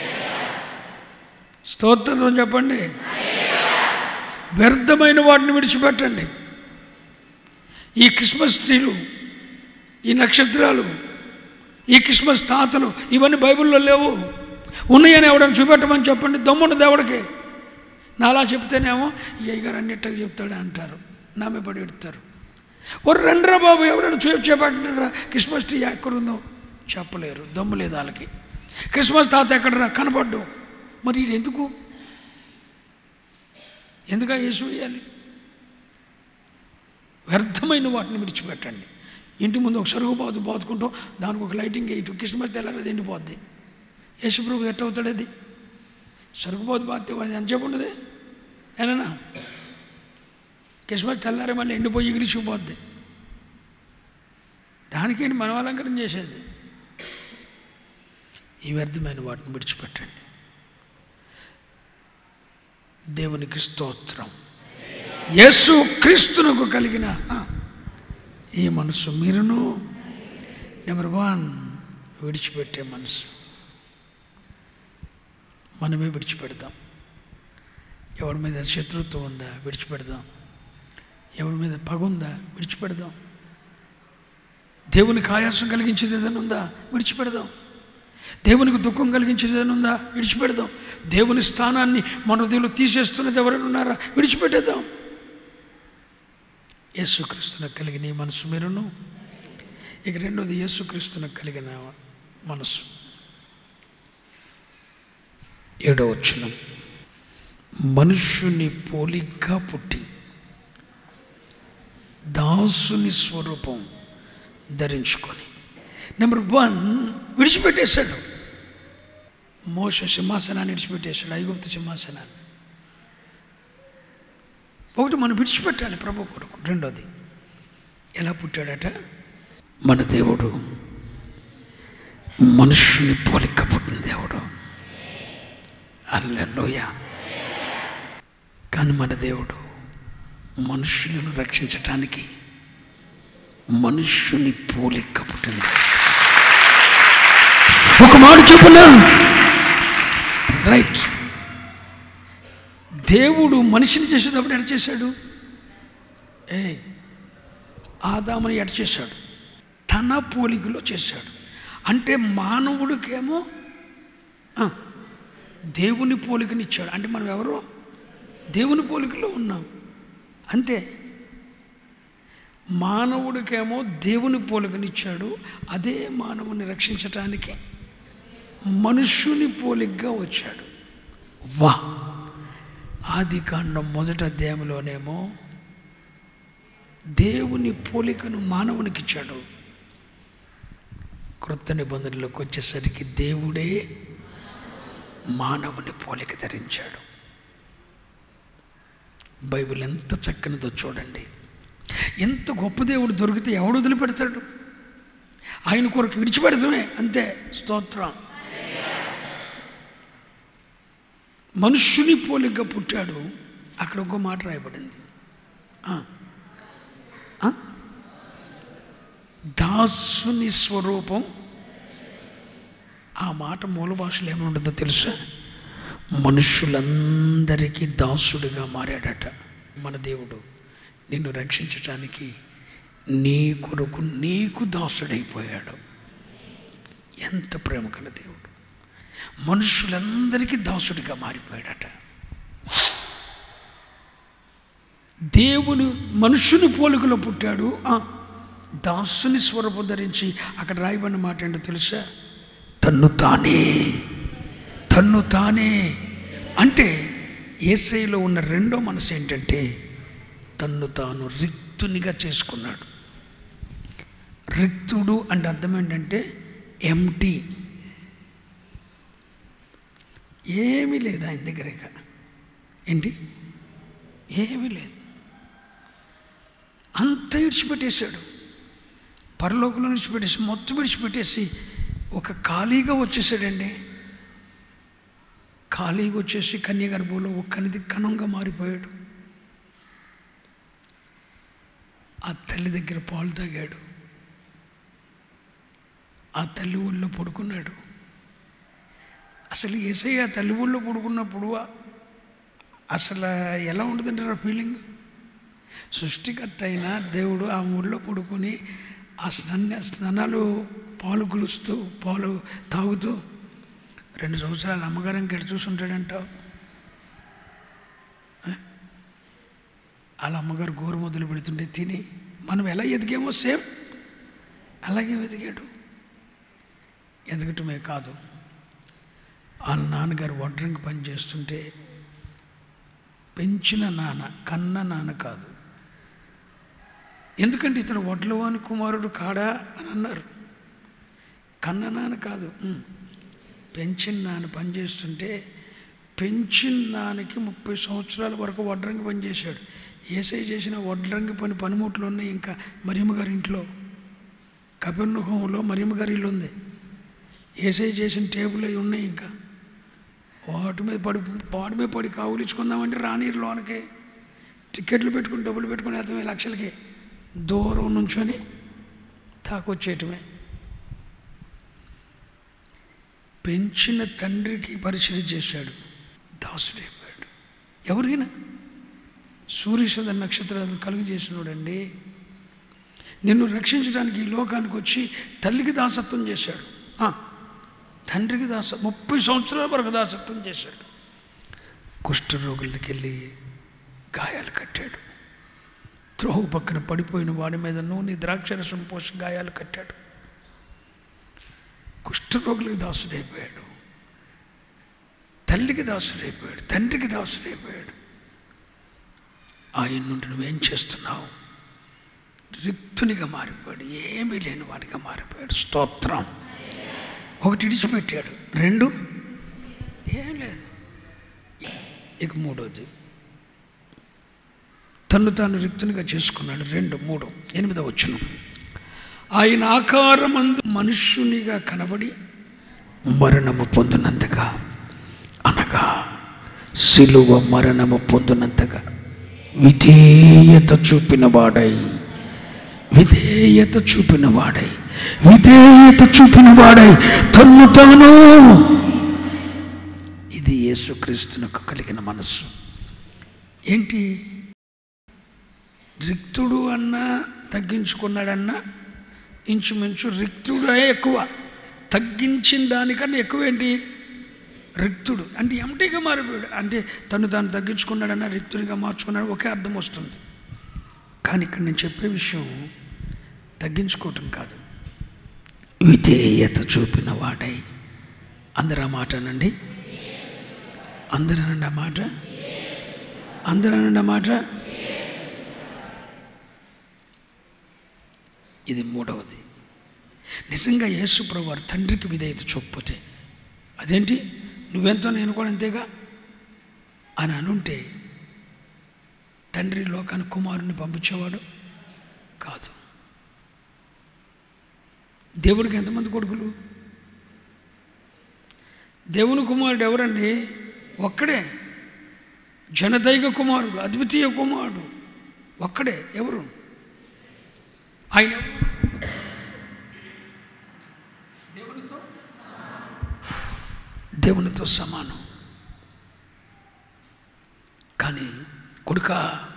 [SPEAKER 2] స్తోత్రం చెప్పండి. వ్యర్థమైన వాటిని విడిచిపెట్టండి. ఈ క్రిస్మస్ ట్రీలు, ఈ నక్షత్రాలు, ఈ క్రిస్మస్ తాతలు ఇవన్నీ బైబిల్లో లేవు. ఉన్నాయని ఎవడని చూపెట్టమని చెప్పండి. దమ్ముండు దేవుడికి. నాలా చెప్తేనేమో ఈ అయ్యగారు అన్నిట్టగా చెప్తాడు అంటారు, నామే పడి ఎడతారు. ఓ రండ్రా బాబు, ఎవడైనా చేపట్టారా క్రిస్మస్ ట్రీ ఎక్కడుందో చెప్పలేరు, దమ్ము లేదు వాళ్ళకి. క్రిస్మస్ తాత ఎక్కడరా కనపడ్డు. మరి ఇది ఎందుకు యేసు వేయాలి? వ్యర్థమైన వాటిని విడిచిపెట్టండి. ఇంటి ముందు ఒక సరుగు బాదుకుంటాం, దానికి ఒక లైటింగ్ వేయటం, క్రిస్మస్ తెల్లారి అది ఎండిపోద్ది. యేసు ప్రభు ఎట్టవుతాడు? అది సరుగుపోతు బాధ్యత అది ఎంతసేపు ఉండదు ఏనా? క్రిస్మస్ తెల్లారి మళ్ళీ ఎండిపోయి ఎగిరిచిపోద్ది. దానికేంటి మనం అలంకరణ చేసేది? ఈ వ్యర్థమైన వాటిని విడిచిపెట్టండి. దేవునికి స్తోత్రం. యేసు క్రీస్తునకు కలిగిన ఈ మనసు మీరును. నెంబర్ 1, విడిచిపెట్టే మనసు. మనమే విడిచిపెడదాం. ఎవరి మీద శత్రుత్వం ఉందా విడిచిపెడదాం. ఎవరి మీద పగ ఉందా విడిచిపెడదాం. దేవునికి ఆయాసం కలిగించేది ఏదైనా ఉందా విడిచిపెడదాం. దేవునికి దుఃఖం కలిగించేది ఏదైనా ఉందా విడిచిపెడదాం. దేవుని స్థానాన్ని మన హృదయంలో తీసేస్తున్నది ఎవరైనా ఉన్నారా విడిచిపెట్టేద్దాం. యేసుక్రీస్తునకు కలిగిన ఈ మనసు మీరును. ఇక రెండోది, యేసుక్రీస్తునకు కలిగిన మనసు. 7వ వచనం, మనుష్యుని పోలికగా పుట్టి దాసుని స్వరూపం ధరించుకొని. నెంబర్ 1, విడిచిపెట్టేశాడు. మోషే సింహాసనాన్ని విడిచిపెట్టేశాడు, ఐగుప్తు సింహాసనాన్ని. ఒకటి మనం విడిచిపెట్టాలి ప్రభు కొరకు. రెండోది, ఎలా పుట్టాడట? మన దేవుడు మనుష్యుని పోలిక పుట్టిన దేవుడు. హల్లెలూయా. కానీ మన దేవుడు మనుష్యులను రక్షించటానికి మనుష్యుని పోలిక పుట్టింది. ఒక మాట చెప్పునా, రైట్. దేవుడు మనిషిని చేసేటప్పుడు ఎట చేశాడు? ఆదాముని ఎట చేశాడు? తన పోలికలో చేశాడు. అంటే మానవుడికేమో దేవుని పోలికనిచ్చాడు. అంటే మనం ఎవరో దేవుని పోలికలో ఉన్నాం అంతే. మానవుడికేమో దేవుని పోలికనిచ్చాడు. అదే మానవుని రక్షించటానికి మనుష్యుని పోలికగా వచ్చాడు. వా! ఆదికాండం 1వ అధ్యాయంలోనేమో దేవుని పోలికను మానవునికి ఇచ్చాడు. క్రొత్త నిబంధనలోకి వచ్చేసరికి దేవుడే మానవుని పోలిక ధరించాడు. బైబిల్ ఎంత చక్కనిదో చూడండి. ఎంత గొప్ప దేవుడు దొరికితే ఎవడు వదిలిపెడతాడు? ఆయన కొరకు విడిచిపెడతామే అంతే. స్తోత్రం. మనుష్యుని పోలికగా పుట్టాడు. అక్కడ ఒక మాట రాయబడింది, దాసుని స్వరూపం. ఆ మాట మూల భాషలో ఏముంటుందో తెలుసా? మనుషులందరికీ దాసుడిగా మారాడట. మన దేవుడు నిన్ను రక్షించటానికి నీ కొరకు నీకు దాసుడైపోయాడు. ఎంత ప్రేమ కల దేవుడు! మనుషులందరికీ దాసుడిగా మారిపోయాడట. దేవుని మనుషుని పోలికలో పుట్టాడు. దాసుని స్వరూపం ధరించి. అక్కడ రాయబడిన మాట ఏంటో తెలుసా? తన్ను తానే. అంటే యేసయ్యలో ఉన్న రెండో మనసు ఏంటంటే తన్ను తాను రిక్తునిగా చేసుకున్నాడు. రిక్తుడు అంటే అర్థం ఏంటంటే ఎంటీ, ఏమీ లేదు ఆయన దగ్గర. ఇక ఏంటి? ఏమీ లేదు. అంతా విడిచిపెట్టేశాడు. పరలోకంలో విడిచిపెట్టేసి మొత్తం విడిచిపెట్టేసి ఒక ఖాళీగా వచ్చేసాడండి. ఖాళీగా వచ్చేసి కన్యగర్భంలో ఒక్కనిది కణంగా మారిపోయాడు. ఆ తల్లి దగ్గర పాలు తాగాడు. ఆ తల్లి ఊళ్ళో పడుకున్నాడు. అసలు యేసయ్య తల్లి ఊళ్ళో పడుకున్నప్పుడు అసలు ఎలా ఉంటుందంటారు ఫీలింగ్? సృష్టికర్త అయిన దేవుడు ఆ ఊళ్ళో పడుకొని ఆ స్నానాలు పాలు గులుస్తూ పాలు తాగుతూ 2 సంవత్సరాలు అమ్మగారు ఇంకెట చూసుంటాడంటావు. వాళ్ళ అమ్మగారు గోరు మొదలు పెడుతుంటే తిని మనం ఎలా ఎదిగామో సేమ్ అలాగే ఎదిగాడు. ఎదగటమే కాదు, వాళ్ళ నాన్నగారు వడ్రంగి పని చేస్తుంటే పెంచిన నాన్న, కన్న నాన్న కాదు. ఎందుకంటే ఇతను వడ్లవాని కుమారుడు కాడా అని అన్నారు. కన్న నాన్న కాదు, పెంచిన నాన్న పనిచేస్తుంటే పెంచిన నాన్నకి 30 సంవత్సరాల వరకు వడ్రంగి పని చేశాడు. యేసయ్య చేసిన వడ్రంగి పనిముట్లు ఉన్నాయి. ఇంకా మరియమ్మ గారి ఇంట్లో కపెర్నహూములో మరియమ్మ గారి ఇల్లు ఉంది. యేసయ్య చేసిన టేబుల్ అవి ఉన్నాయి. ఇంకా వాటి మీద పడి కావులించుకుందామంటే రానీరు లోనకి టికెట్లు పెట్టుకుని డబ్బులు పెట్టుకుని 50 లక్షలకి దూరం నుంచొని తాకొచ్చేయటమే. పెంచిన తండ్రికి పరిచయం చేశాడు, దాసుడైపోయాడు. ఎవరైనా సూర్యచంద్ర నక్షత్రాలను కలుగు చేసినోడండి. నిన్ను రక్షించడానికి ఈ లోకానికి వచ్చి తల్లికి దాసత్వం చేశాడు, తండ్రికి 30 సంవత్సరాల వరకు దాసత్వం చేశాడు. కుష్ఠరోగులకి వెళ్ళి గాయాలు కట్టాడు. త్రోహు పక్కన పడిపోయిన వాడి మీద నూనె ద్రాక్షరసం పోసి గాయాలు కట్టాడు. కుష్ఠరోగులకి దాసుడైపోయాడు, తల్లికి దాసుడైపోయాడు, తండ్రికి దాసుడైపోయాడు. ఆయన నుండి నువ్వేం చేస్తున్నావు? రిక్తునిగా మారిపోయాడు, ఏమీ లేని వాడిగా మారిపోయాడు. స్తోత్రం. ఒకటి ఇడిచిపెట్టాడు, 2 ఏం లేదు. ఇక 3వది తను తాను రిక్తునిగా చేసుకున్నాడు. 2, 3, 8వ వచనం. ఆయన ఆకారమందు మనుష్యునిగా కనబడి మరణము పొందినంతగా, అనగా సిలువ మరణము పొందినంతగా విధేయత చూపిన వాడై తన్ను తాను. ఇది యేసుక్రీస్తునకు కలిగిన మనస్సు. ఏంటి? రిక్తుడు అన్నా తగ్గించుకున్నాడన్నా ఇంచుమించు రిక్తుడే ఎక్కువ. తగ్గించిన దానికన్నా ఎక్కువేంటి? రిక్తుడు అంటే ఎంటీగా మారిపోయాడు. అంటే తను తాను తగ్గించుకున్నాడన్నా రిక్తుడిగా మార్చుకున్నాడు, ఒకే అర్థం వస్తుంది. కానీ ఇక్కడ నేను చెప్పే విషయం తగ్గించుకోవటం కాదు, విధేయత చూపిన వాడై. అందరూ ఆ మాట అనండి, అందరూ అనండి ఆ మాట, అందరూ అనండి ఆ మాట. ఇది 3వది. నిజంగా యేసుప్రభువు వారు తండ్రికి విధేయత చూపకపోతే, అదేంటి నువ్వెంతో నేను కూడా అంతేగా అని అనుంటే తండ్రి లోకానికి కుమారుని పంపించేవాడు కాదు. దేవుడికి ఎంతమంది కొడుకులు? దేవుని కుమారుడు ఎవరండి? ఒక్కడే. జనదైక కుమారుడు, అద్వితీయ కుమారుడు ఒక్కడే. ఎవరు ఆయన? దేవునితో సమానం. కానీ కొడుకా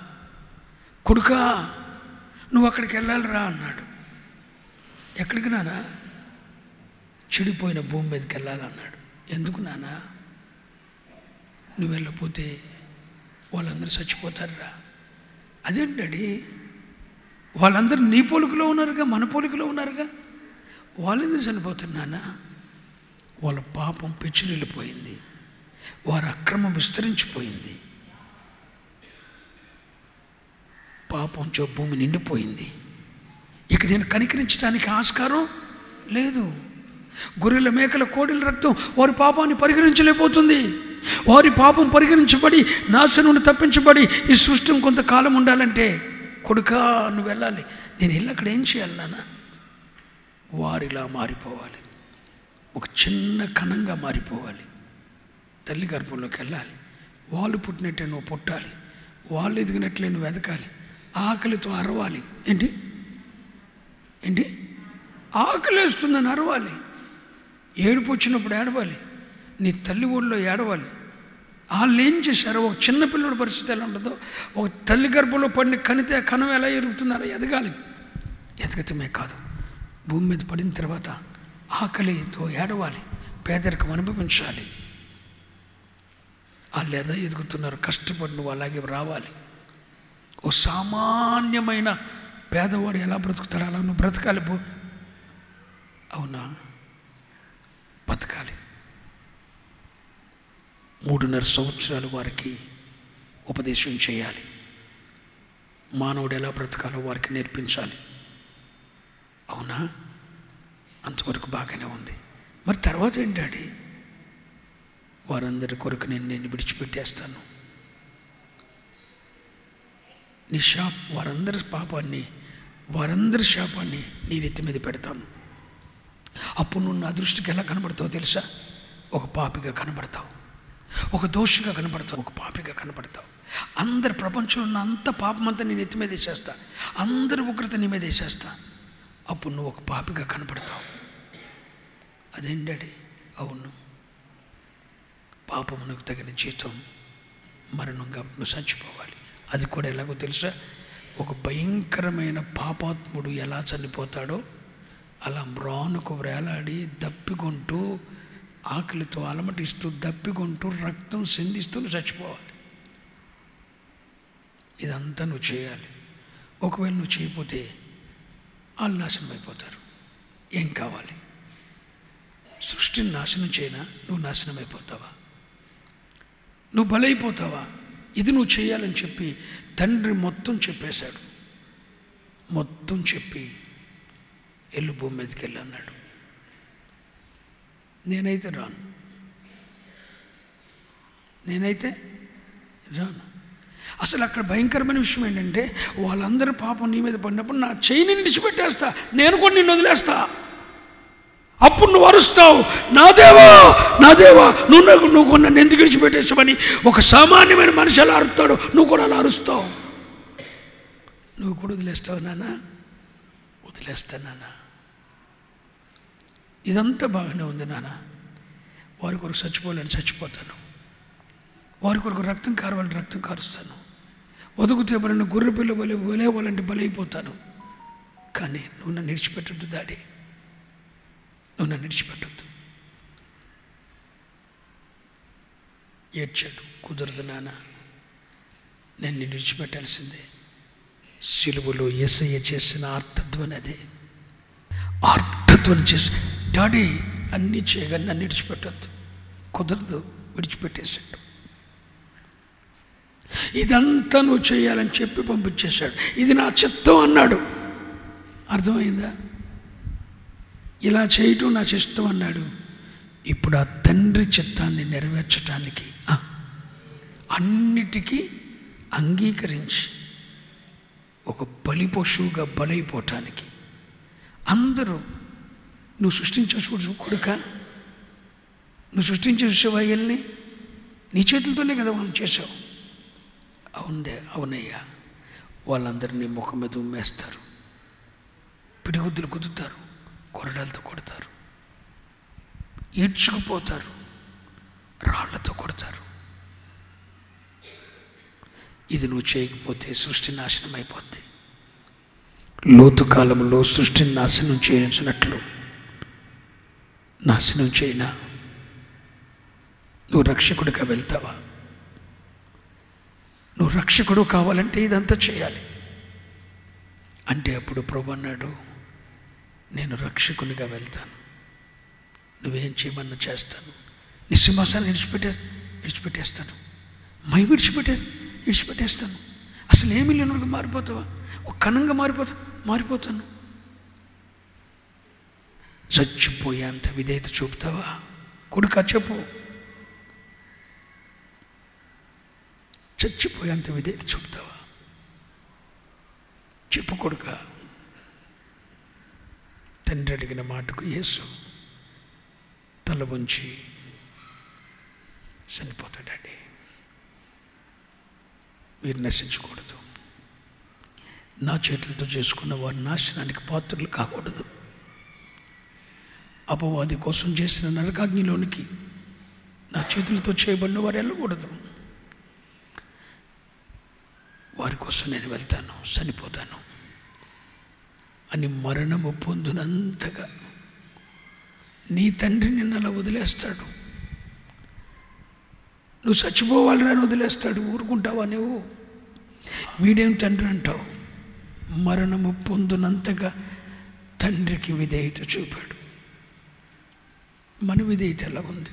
[SPEAKER 2] నువ్వు అక్కడికి వెళ్ళాలిరా అన్నాడు. ఎక్కడికి నానా? చెడిపోయిన భూమి మీదకి వెళ్ళాలన్నాడు. ఎందుకు నానా? నువ్వు వెళ్ళకపోతే వాళ్ళందరూ చచ్చిపోతారురా. అదేంటండి, వాళ్ళందరూ నీ పోలికలో ఉన్నారుగా, మన పోలికలో ఉన్నారుగా, వాళ్ళెందుకు చనిపోతారు నాన్న? వాళ్ళ పాపం పెచ్చురిల్లిపోయింది, వారి అక్రమం విస్తరించిపోయింది, పాపంతో భూమి నిండిపోయింది. ఇక నేను కనికరించడానికి ఆస్కారం లేదు. గొర్రెల మేకల కోడెల రక్తం వారి పాపాన్ని పరిగణించలేకపోతుంది. వారి పాపం పరిగణించబడి నాశనం నుండి తప్పించబడి ఈ సృష్టి కొంతకాలం ఉండాలంటే కొడుకా నువ్వు వెళ్ళాలి. నేను వెళ్ళి అక్కడ ఏం చేయాలి నాన్న? వారిలా మారిపోవాలి, ఒక చిన్న కణంగా మారిపోవాలి. తల్లి గర్భంలోకి వెళ్ళాలి, వాళ్ళు పుట్టినట్టే నువ్వు పుట్టాలి, వాళ్ళు ఎదిగినట్లే నువ్వు ఎదగాలి, ఆకలితో అరవాలి. ఏంటి ఆకలి వేస్తుందని అరవాలి, ఏడుపు వచ్చినప్పుడు ఏడవాలి, నీ తల్లి ఊళ్ళో ఏడవాలి. వాళ్ళు ఏం చేశారో, ఒక చిన్నపిల్లడి పరిస్థితి ఎలా ఉంటుందో, ఒక తల్లి గర్భంలో పడిన కణితే కణం ఎలా ఎరుగుతుందో అలా ఎదగాలి. ఎదగటమే కాదు, భూమి మీద పడిన తర్వాత ఆకలితో ఏడవాలి, పేదరికం అనుభవించాలి. వాళ్ళు ఎలా ఎదుగుతున్నారు, కష్టపడి నువ్వు అలాగే రావాలి. ఓ సామాన్యమైన పేదవాడు ఎలా బ్రతుకుతాడు అలా నువ్వు బ్రతకాలి. అవునా? బతకాలి. 3.5 సంవత్సరాలు వారికి ఉపదేశం చేయాలి. మానవుడు ఎలా బ్రతకాలో వారికి నేర్పించాలి. అవునా? అంతవరకు బాగానే ఉంది. మరి తర్వాత ఏంటండి? వారందరి కొరకు నేను విడిచిపెట్టేస్తాను. నీ వారందరి పాపాన్ని, వారందరి శాపాన్ని నీ నెత్తి మీద పెడతాను. అప్పుడు నువ్వు నా దృష్టికి ఎలా కనబడతావు తెలుసా? ఒక పాపిగా కనబడతావు, ఒక దోషిగా కనబడతావు, ఒక పాపిగా కనబడతావు. అందరి ప్రపంచంలో ఉన్న అంత పాపమంతా నేను ఎత్తి మీద వేసేస్తా, అందరి ఉగ్రత నీ మీద వేసేస్తా. అప్పుడు నువ్వు ఒక పాపిగా కనపడతావు. అదేంటి? అవును, పాపమునకు తగిన జీతం మరణం, కాబట్టి నువ్వు చచ్చిపోవాలి. అది కూడా ఎలాగో తెలుసా? ఒక భయంకరమైన పాపాత్ముడు ఎలా చనిపోతాడో అలా మ్రానుకు వేలాడి దప్పికొంటూ, ఆకలితో అలమటిస్తూ, దప్పికొంటూ, రక్తం సిందిస్తూ చచ్చిపోవాలి. ఇదంతా నువ్వు చేయాలి. ఒకవేళ నువ్వు చేయకపోతే వాళ్ళు నాశనం అయిపోతారు. ఏం కావాలి? సృష్టిని నాశనం చేయనా? నువ్వు నాశనం అయిపోతావా? నువ్వు బలైపోతావా? ఇది నువ్వు చేయాలని చెప్పి తండ్రి మొత్తం చెప్పేశాడు. మొత్తం చెప్పి ఎల్లు భూమి మీదకి వెళ్ళి అన్నాడు. నేనైతే రాను. అసలు అక్కడ భయంకరమైన విషయం ఏంటంటే, వాళ్ళందరూ పాపం నీ మీద పడినప్పుడు నా చెయ్యిని విడిచిపెట్టేస్తా, నేను కూడా నిన్ను వదిలేస్తా. అప్పుడు నువ్వు అరుస్తావు, నా దేవా నా దేవా, నువ్వు నన్ను ఎందుకు విడిచిపెట్టేస్తావని. ఒక సామాన్యమైన మనిషి అలా అరుస్తాడు, నువ్వు కూడా అలా అరుస్తావు. నువ్వు కూడా వదిలేస్తావు నాన్న? వదిలేస్తా నాన్న. ఇదంతా బాగానే ఉంది నాన్న. వారి కొరకు చచ్చిపోవాలని చచ్చిపోతాను, వారి కొరకు రక్తం కారవాలని రక్తం కారుస్తాను, ఒదుగుతే బలిన గొర్రె పిల్ల బలేవాలంటే బలైపోతాను. కానీ నువ్వు నన్ను విడిచిపెట్టద్దు డాడీ, నువ్వు నన్ను విడిచిపెట్టద్దు. ఏడ్చాడు. కుదరదు నాన్న, నేను నిన్ను విడిచిపెట్టాల్సిందే. సిలువలో యేసయ్య చేసిన ఆర్తధ్వని అదే. ఆర్తధ్వని చేసి, డాడీ అన్నీ చేయగా నన్ను విడిచిపెట్టద్దు. కుదరదు, విడిచిపెట్టేశాడు. ఇదంతా నువ్వు చేయాలని చెప్పి పంపించేశాడు. ఇది నా చిత్తం అన్నాడు. అర్థమైందా? ఇలా చేయటం నా చిత్తం అన్నాడు. ఇప్పుడు ఆ తండ్రి చిత్తాన్ని నెరవేర్చడానికి అన్నిటికీ అంగీకరించి ఒక బలి పశువుగా బలైపోవటానికి అందరూ, నువ్వు సృష్టించే కొడుక, నువ్వు సృష్టించే శివయ్యల్ని నీ చేతులతోనే కదా వాళ్ళు చేసావు. అవునయ్యా, వాళ్ళందరినీ ముఖం మీద ఉమ్మేస్తారు, పిడిగుద్దులు కుదుతారు, కొరడాలతో కొడతారు, ఈడ్చుకుపోతారు, రాళ్లతో కొడతారు. ఇది నువ్వు చేయకపోతే సృష్టి నాశనం అయిపోద్ది. లోతు కాలంలో సృష్టిని నాశనం చేయించినట్లు నాశనం చేయనా? నువ్వు రక్షకుడిగా వెళ్తావా? నువ్వు రక్షకుడు కావాలంటే ఇదంతా చేయాలి. అంటే అప్పుడు ప్రభు అన్నాడు, నేను రక్షకునిగా వెళ్తాను, నువ్వేం చేయమన్నా చేస్తాను, నీ సింహాసాన్ని విడిచిపెట్టేస్తాను, విడిచిపెట్టేస్తాను. అసలు ఏమీ లేనుగా మారిపోతావా? ఒక కణంగా మారిపోతాను. చచ్చిపోయేంత విధేయత చూపుతావా? కొడుకా చెప్పు, చచ్చిపోయేంత విధేయత చూపుతావా? చెప్పు కొడుకా. తండ్రి అడిగిన మాటకు యేసు తల వంచి చనిపోతాడండి. వీరు నశించకూడదు. నా చేతులతో చేసుకున్న వారి నాశనానికి పాత్రలు కాకూడదు. అపవాది కోసం చేసిన నరకాగ్నిలోనికి నా చేతులతో చేయబడిన వారు వెళ్ళకూడదు. వారి కోసం నేను వెళ్తాను, చనిపోతాను అని మరణము పొందినంతగా నీ తండ్రి నిన్ను అలా వదిలేస్తాడు. నువ్వు చచ్చిపోవాలని అని వదిలేస్తాడు. ఊరుకుంటావా నువ్వు? వీడేం తండ్రి అంటావు? మరణము పొందినంతగా తండ్రికి విధేయత చూపాడు. మన విధేయత ఎలా ఉంది?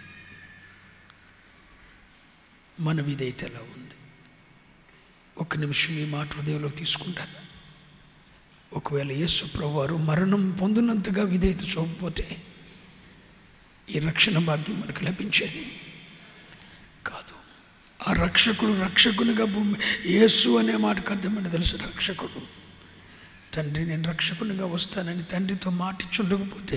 [SPEAKER 2] మన విధేయత ఎలా ఉంది? ఒక్క నిమిషం ఈ మాట హృదయంలోకి తీసుకుంటాను. ఒకవేళ యేసు ప్రభువారు మరణం పొందినంతగా విధేయత చూపకపోతే ఈ రక్షణ భాగ్యం మనకు లభించేది కాదు. ఆ రక్షకునిగా భూమి, యేసు అనే మాటకు అర్థమని తెలుసు. రక్షకుడు తండ్రి, నేను రక్షకునిగా వస్తానని తండ్రితో మాటిచ్చుండకపోతే,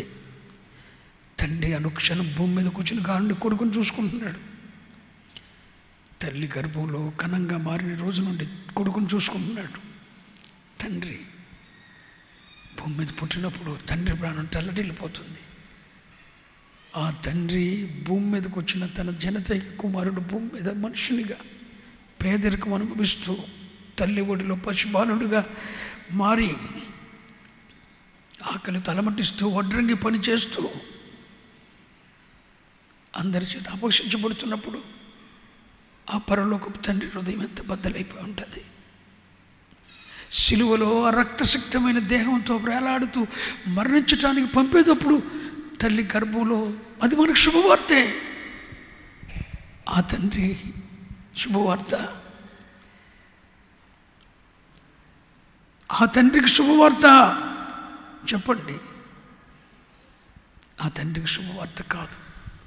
[SPEAKER 2] తండ్రి అనుక్షణం భూమి మీద కూర్చుని కారుని కొడుకుని చూసుకుంటున్నాడు. తల్లి గర్భంలో కణంగా మారిన రోజు నుండి కొడుకును చూసుకుంటున్నాడు తండ్రి. భూమి మీద పుట్టినప్పుడు తండ్రి ప్రాణం తల్లడిల్లిపోతుంది. ఆ తండ్రి భూమి మీదకి వచ్చిన తన జనతైక కుమారుడు భూమి మీద మనుషునిగా పేదరికం అనుభవిస్తూ తల్లి ఒడిలో పశుబాలుడుగా మారి ఆకలి తలమటిస్తూ వడ్రంగి పని చేస్తూ అందరి చేత అపోషించబడుతున్నప్పుడు ఆ పరలోకపు తండ్రి హృదయం ఎంత బద్దలైపోయి ఉంటుంది. సిలువలో ఆ రక్తశక్తమైన దేహంతో వేలాడుతూ మరణించటానికి పంపేటప్పుడు తల్లి గర్భంలో అది మనకు శుభవార్తే. ఆ తండ్రి శుభవార్త, ఆ తండ్రికి శుభవార్త చెప్పండి. ఆ తండ్రికి శుభవార్త కాదు,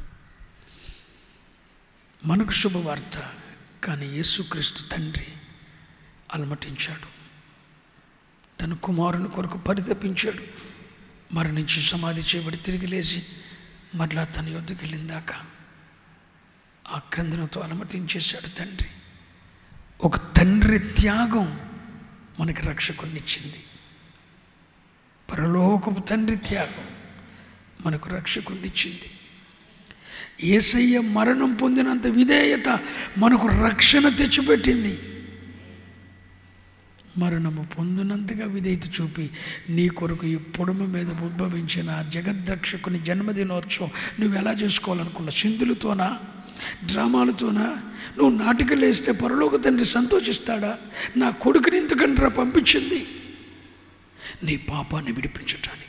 [SPEAKER 2] మనకు శుభవార్త. కానీ యేసుక్రీస్తు తండ్రి అలమటించాడు, తన కుమారుని కొరకు పరితపించాడు. మరణించి సమాధి చేయబడి తిరిగి లేచి మరలా తన యొద్దకు వెళ్ళిందాక ఆ క్రందనతో అలమటించేశాడు తండ్రి. ఒక తండ్రి త్యాగం మనకి రక్షకునిచ్చింది. పరలోకపు తండ్రి త్యాగం మనకు రక్షకునిచ్చింది. యేసయ్య మరణం పొందినంత విధేయత మనకు రక్షణ తెచ్చిపెట్టింది. మరణము పొందినంతగా విధేయత చూపి నీ కొరకు ఈ పొడుమ మీద ఉద్భవించిన జగద్రక్షకుని జన్మదినోత్సవం నువ్వు ఎలా చేసుకోవాలనుకున్నా? సింధులతోనా, డ్రామాలతోనా? నువ్వు నాటికలు వేస్తే పరలోక తండ్రి సంతోషిస్తాడా? నా కొడుకుని ఇంతకంటే పంపించింది నీ పాపాన్ని విడిపించటానికి.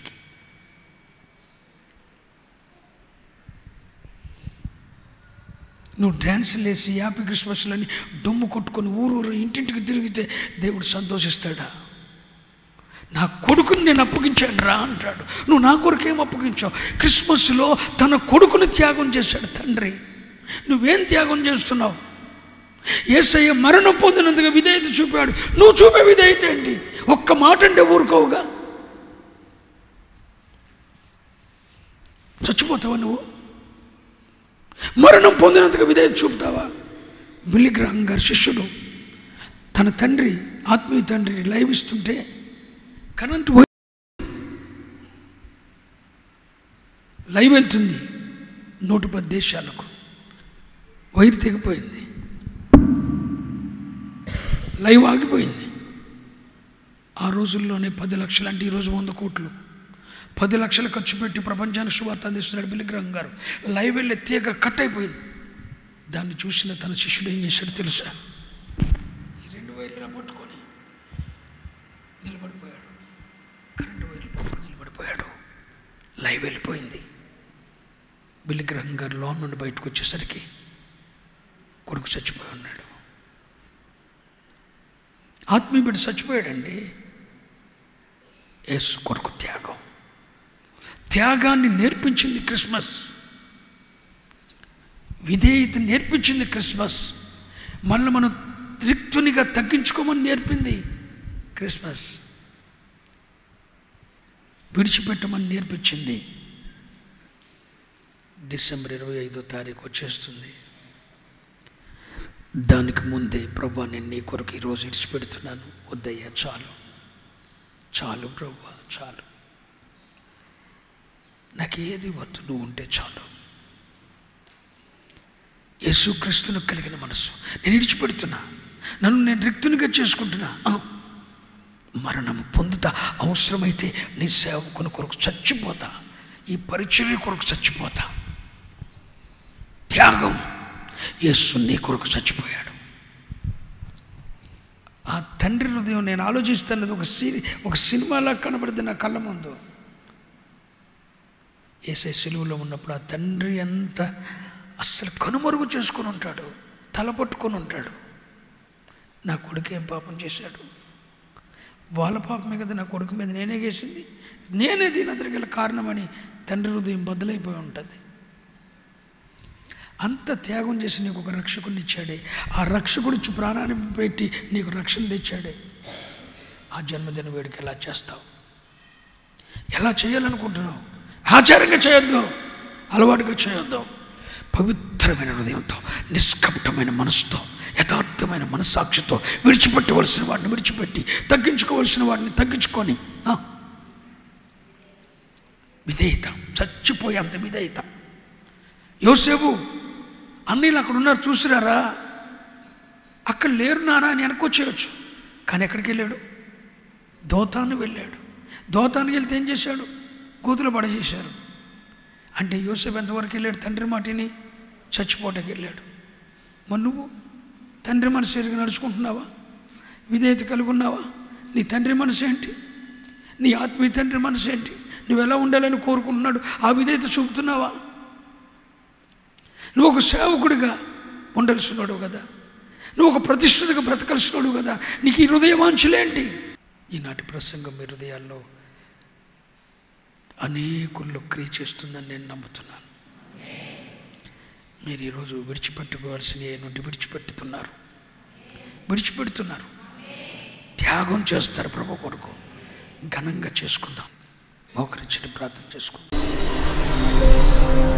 [SPEAKER 2] నువ్వు డ్యాన్సులు వేసి హ్యాపీ క్రిస్మస్లని డొమ్ము కొట్టుకొని ఊరూరు ఇంటింటికి తిరిగితే దేవుడు సంతోషిస్తాడా? నా కొడుకుని నేను అప్పగించాను రా అంటాడు. నువ్వు నా కొరకు ఏం అప్పగించావు? క్రిస్మస్లో తన కొడుకుని త్యాగం చేశాడు తండ్రి. నువ్వేం త్యాగం చేస్తున్నావు? యేసయ్య మరణం పొందినందుకు విధేయత చూపాడు. నువ్వు చూపే విధేయత ఏంటి? ఒక్క మాట అంటే ఊరుకోవుగా? చచ్చిపోతావా నువ్వు? మరణం పొందినందుకు విధేయత చూపుతావా? బిల్లీ గ్రాహం గారి శిష్యుడు తన తండ్రి, ఆత్మీయ తండ్రి లైవ్ ఇస్తుంటే కరెంట్ లైవ్ వెళ్తుంది 110 దేశాలకు. వైర్ తెగిపోయింది, లైవ్ ఆగిపోయింది. ఆ రోజుల్లోనే 10 లక్షలు అంటే ఈరోజు 100 కోట్లు, 10 లక్షలు ఖర్చు పెట్టి ప్రపంచానికి శుభార్త అందిస్తున్నాడు బిల్లీ గ్రాహం గారు. లైవ్ వెళ్ళే తీగ కట్ అయిపోయింది. దాన్ని చూసిన తన శిష్యుడు ఏం చేశాడు తెలుసా? ఈ 2 వైర్లు పట్టుకొని నిలబడిపోయాడు. కరెంటు వైర్లు పట్టుకొని నిలబడిపోయాడు. లైవ్ వెళ్ళిపోయింది. బిల్లీ గ్రాహం గారు లోన్ నుండి బయటకు వచ్చేసరికి కొడుకు చచ్చిపోయి ఉన్నాడు. ఆత్మీయ బిడ్డ చచ్చిపోయాడండి. యేసు కొరకు త్యాగం, త్యాగాన్ని నేర్పించింది క్రిస్మస్. విధేయత నేర్పించింది క్రిస్మస్. మనల్ని మనం రిక్తునిగా తగ్గించుకోమని నేర్పింది క్రిస్మస్. విడిచిపెట్టమని నేర్పించింది. డిసెంబర్ 25వ తారీఖు వచ్చేస్తుంది. దానికి ముందే ప్రభువా నేను నీ కొరకు ఈరోజు విడిచిపెడుతున్నాను, వద్దయ్యా చాలు, చాలు ప్రభువా చాలు, నాకు ఏది వద్దు, నువ్వు ఉంటే చాలు. యేసుక్రీస్తును కలిగిన మనసు నేను విడిచిపెడుతున్నా, నన్ను నేను రిక్తునిగా చేసుకుంటున్నా, మరణం పొందుతా, అవసరమైతే నీ సేవకుని కొరకు చచ్చిపోతా, ఈ పరిచర్య కొరకు చచ్చిపోతా. త్యాగం. యేసు నీ కొరకు చచ్చిపోయాడు. ఆ తండ్రి హృదయం నేను ఆలోచిస్తున్నది ఒక సినిమాలా కనబడింది నా కళ్ళ ముందు. యేసయ్య సిలువలో ఉన్నప్పుడు ఆ తండ్రి ఎంత అస్సలు కనుమరుగు చేసుకొని ఉంటాడు, తలపట్టుకొని ఉంటాడు. నా కొడుకు ఏం పాపం చేశాడు? వాళ్ళ పాపమే కదా నా కొడుకు మీద నేనే చేసింది, నేనే దీని అతనికి కారణమని తండ్రి హృదయం బదులైపోయి ఉంటుంది. అంత త్యాగం చేసి నీకు ఒక రక్షకుడిని ఇచ్చాడే, ఆ రక్షకుడు ఇచ్చి ప్రాణాన్ని పెట్టి నీకు రక్షణ తెచ్చాడే. ఆ జన్మదిన వేడుక ఎలా చేస్తావు? ఎలా చేయాలనుకుంటున్నావు? ఆచారంగా చేయొద్దు, అలవాటుగా చేయొద్దు. పవిత్రమైన హృదయంతో, నిష్కపటమైన మనసుతో, యథార్థమైన మనస్సాక్షితో విడిచిపెట్టవలసిన వాడిని విడిచిపెట్టి, తగ్గించుకోవలసిన వాడిని తగ్గించుకొని, విధేయత, చచ్చిపోయేంత విధేయత. యోసేపు అన్నీళ్ళు అక్కడ ఉన్నారు, చూసిరారా? అక్కడ లేరు నానా అని అనుకోచేయచ్చు. కానీ ఎక్కడికి వెళ్ళాడు? దోతాను వెళ్ళాడు. దోతానికి వెళ్తే ఏం చేశాడు? గోతులు పడజేశారు. అంటే యోసేపు ఎంతవరకు వెళ్ళాడు? తండ్రి మాటిని చచ్చిపోవటానికి వెళ్ళాడు. మరి నువ్వు తండ్రి మనసు ఎరిగి నడుచుకుంటున్నావా? విధేయత కలిగి ఉన్నావా? నీ తండ్రి మనసు ఏంటి? నీ ఆత్మీయ తండ్రి మనసు ఏంటి? నువ్వు ఎలా ఉండాలని కోరుకుంటున్నాడు? ఆ విధేయత చూపుతున్నావా? నువ్వు ఒక సేవకుడిగా ఉండాల్సినాడు కదా, నువ్వు ఒక ప్రతిష్ఠితగా బ్రతకాల్సినాడు కదా. నీకు ఈ హృదయవాంఛలేంటి? ఈనాటి ప్రసంగం మీ హృదయాల్లో అనేకుల్లో క్రియ చేస్తుందని నేను నమ్ముతున్నాను. మీరు ఈరోజు విడిచిపెట్టుకోవాల్సిన నుండి విడిచిపెడుతున్నారు, త్యాగం చేస్తారు ప్రభు కొరకు. ఘనంగా చేసుకుందాం. మోకరించి ప్రార్థన చేసుకుందాం.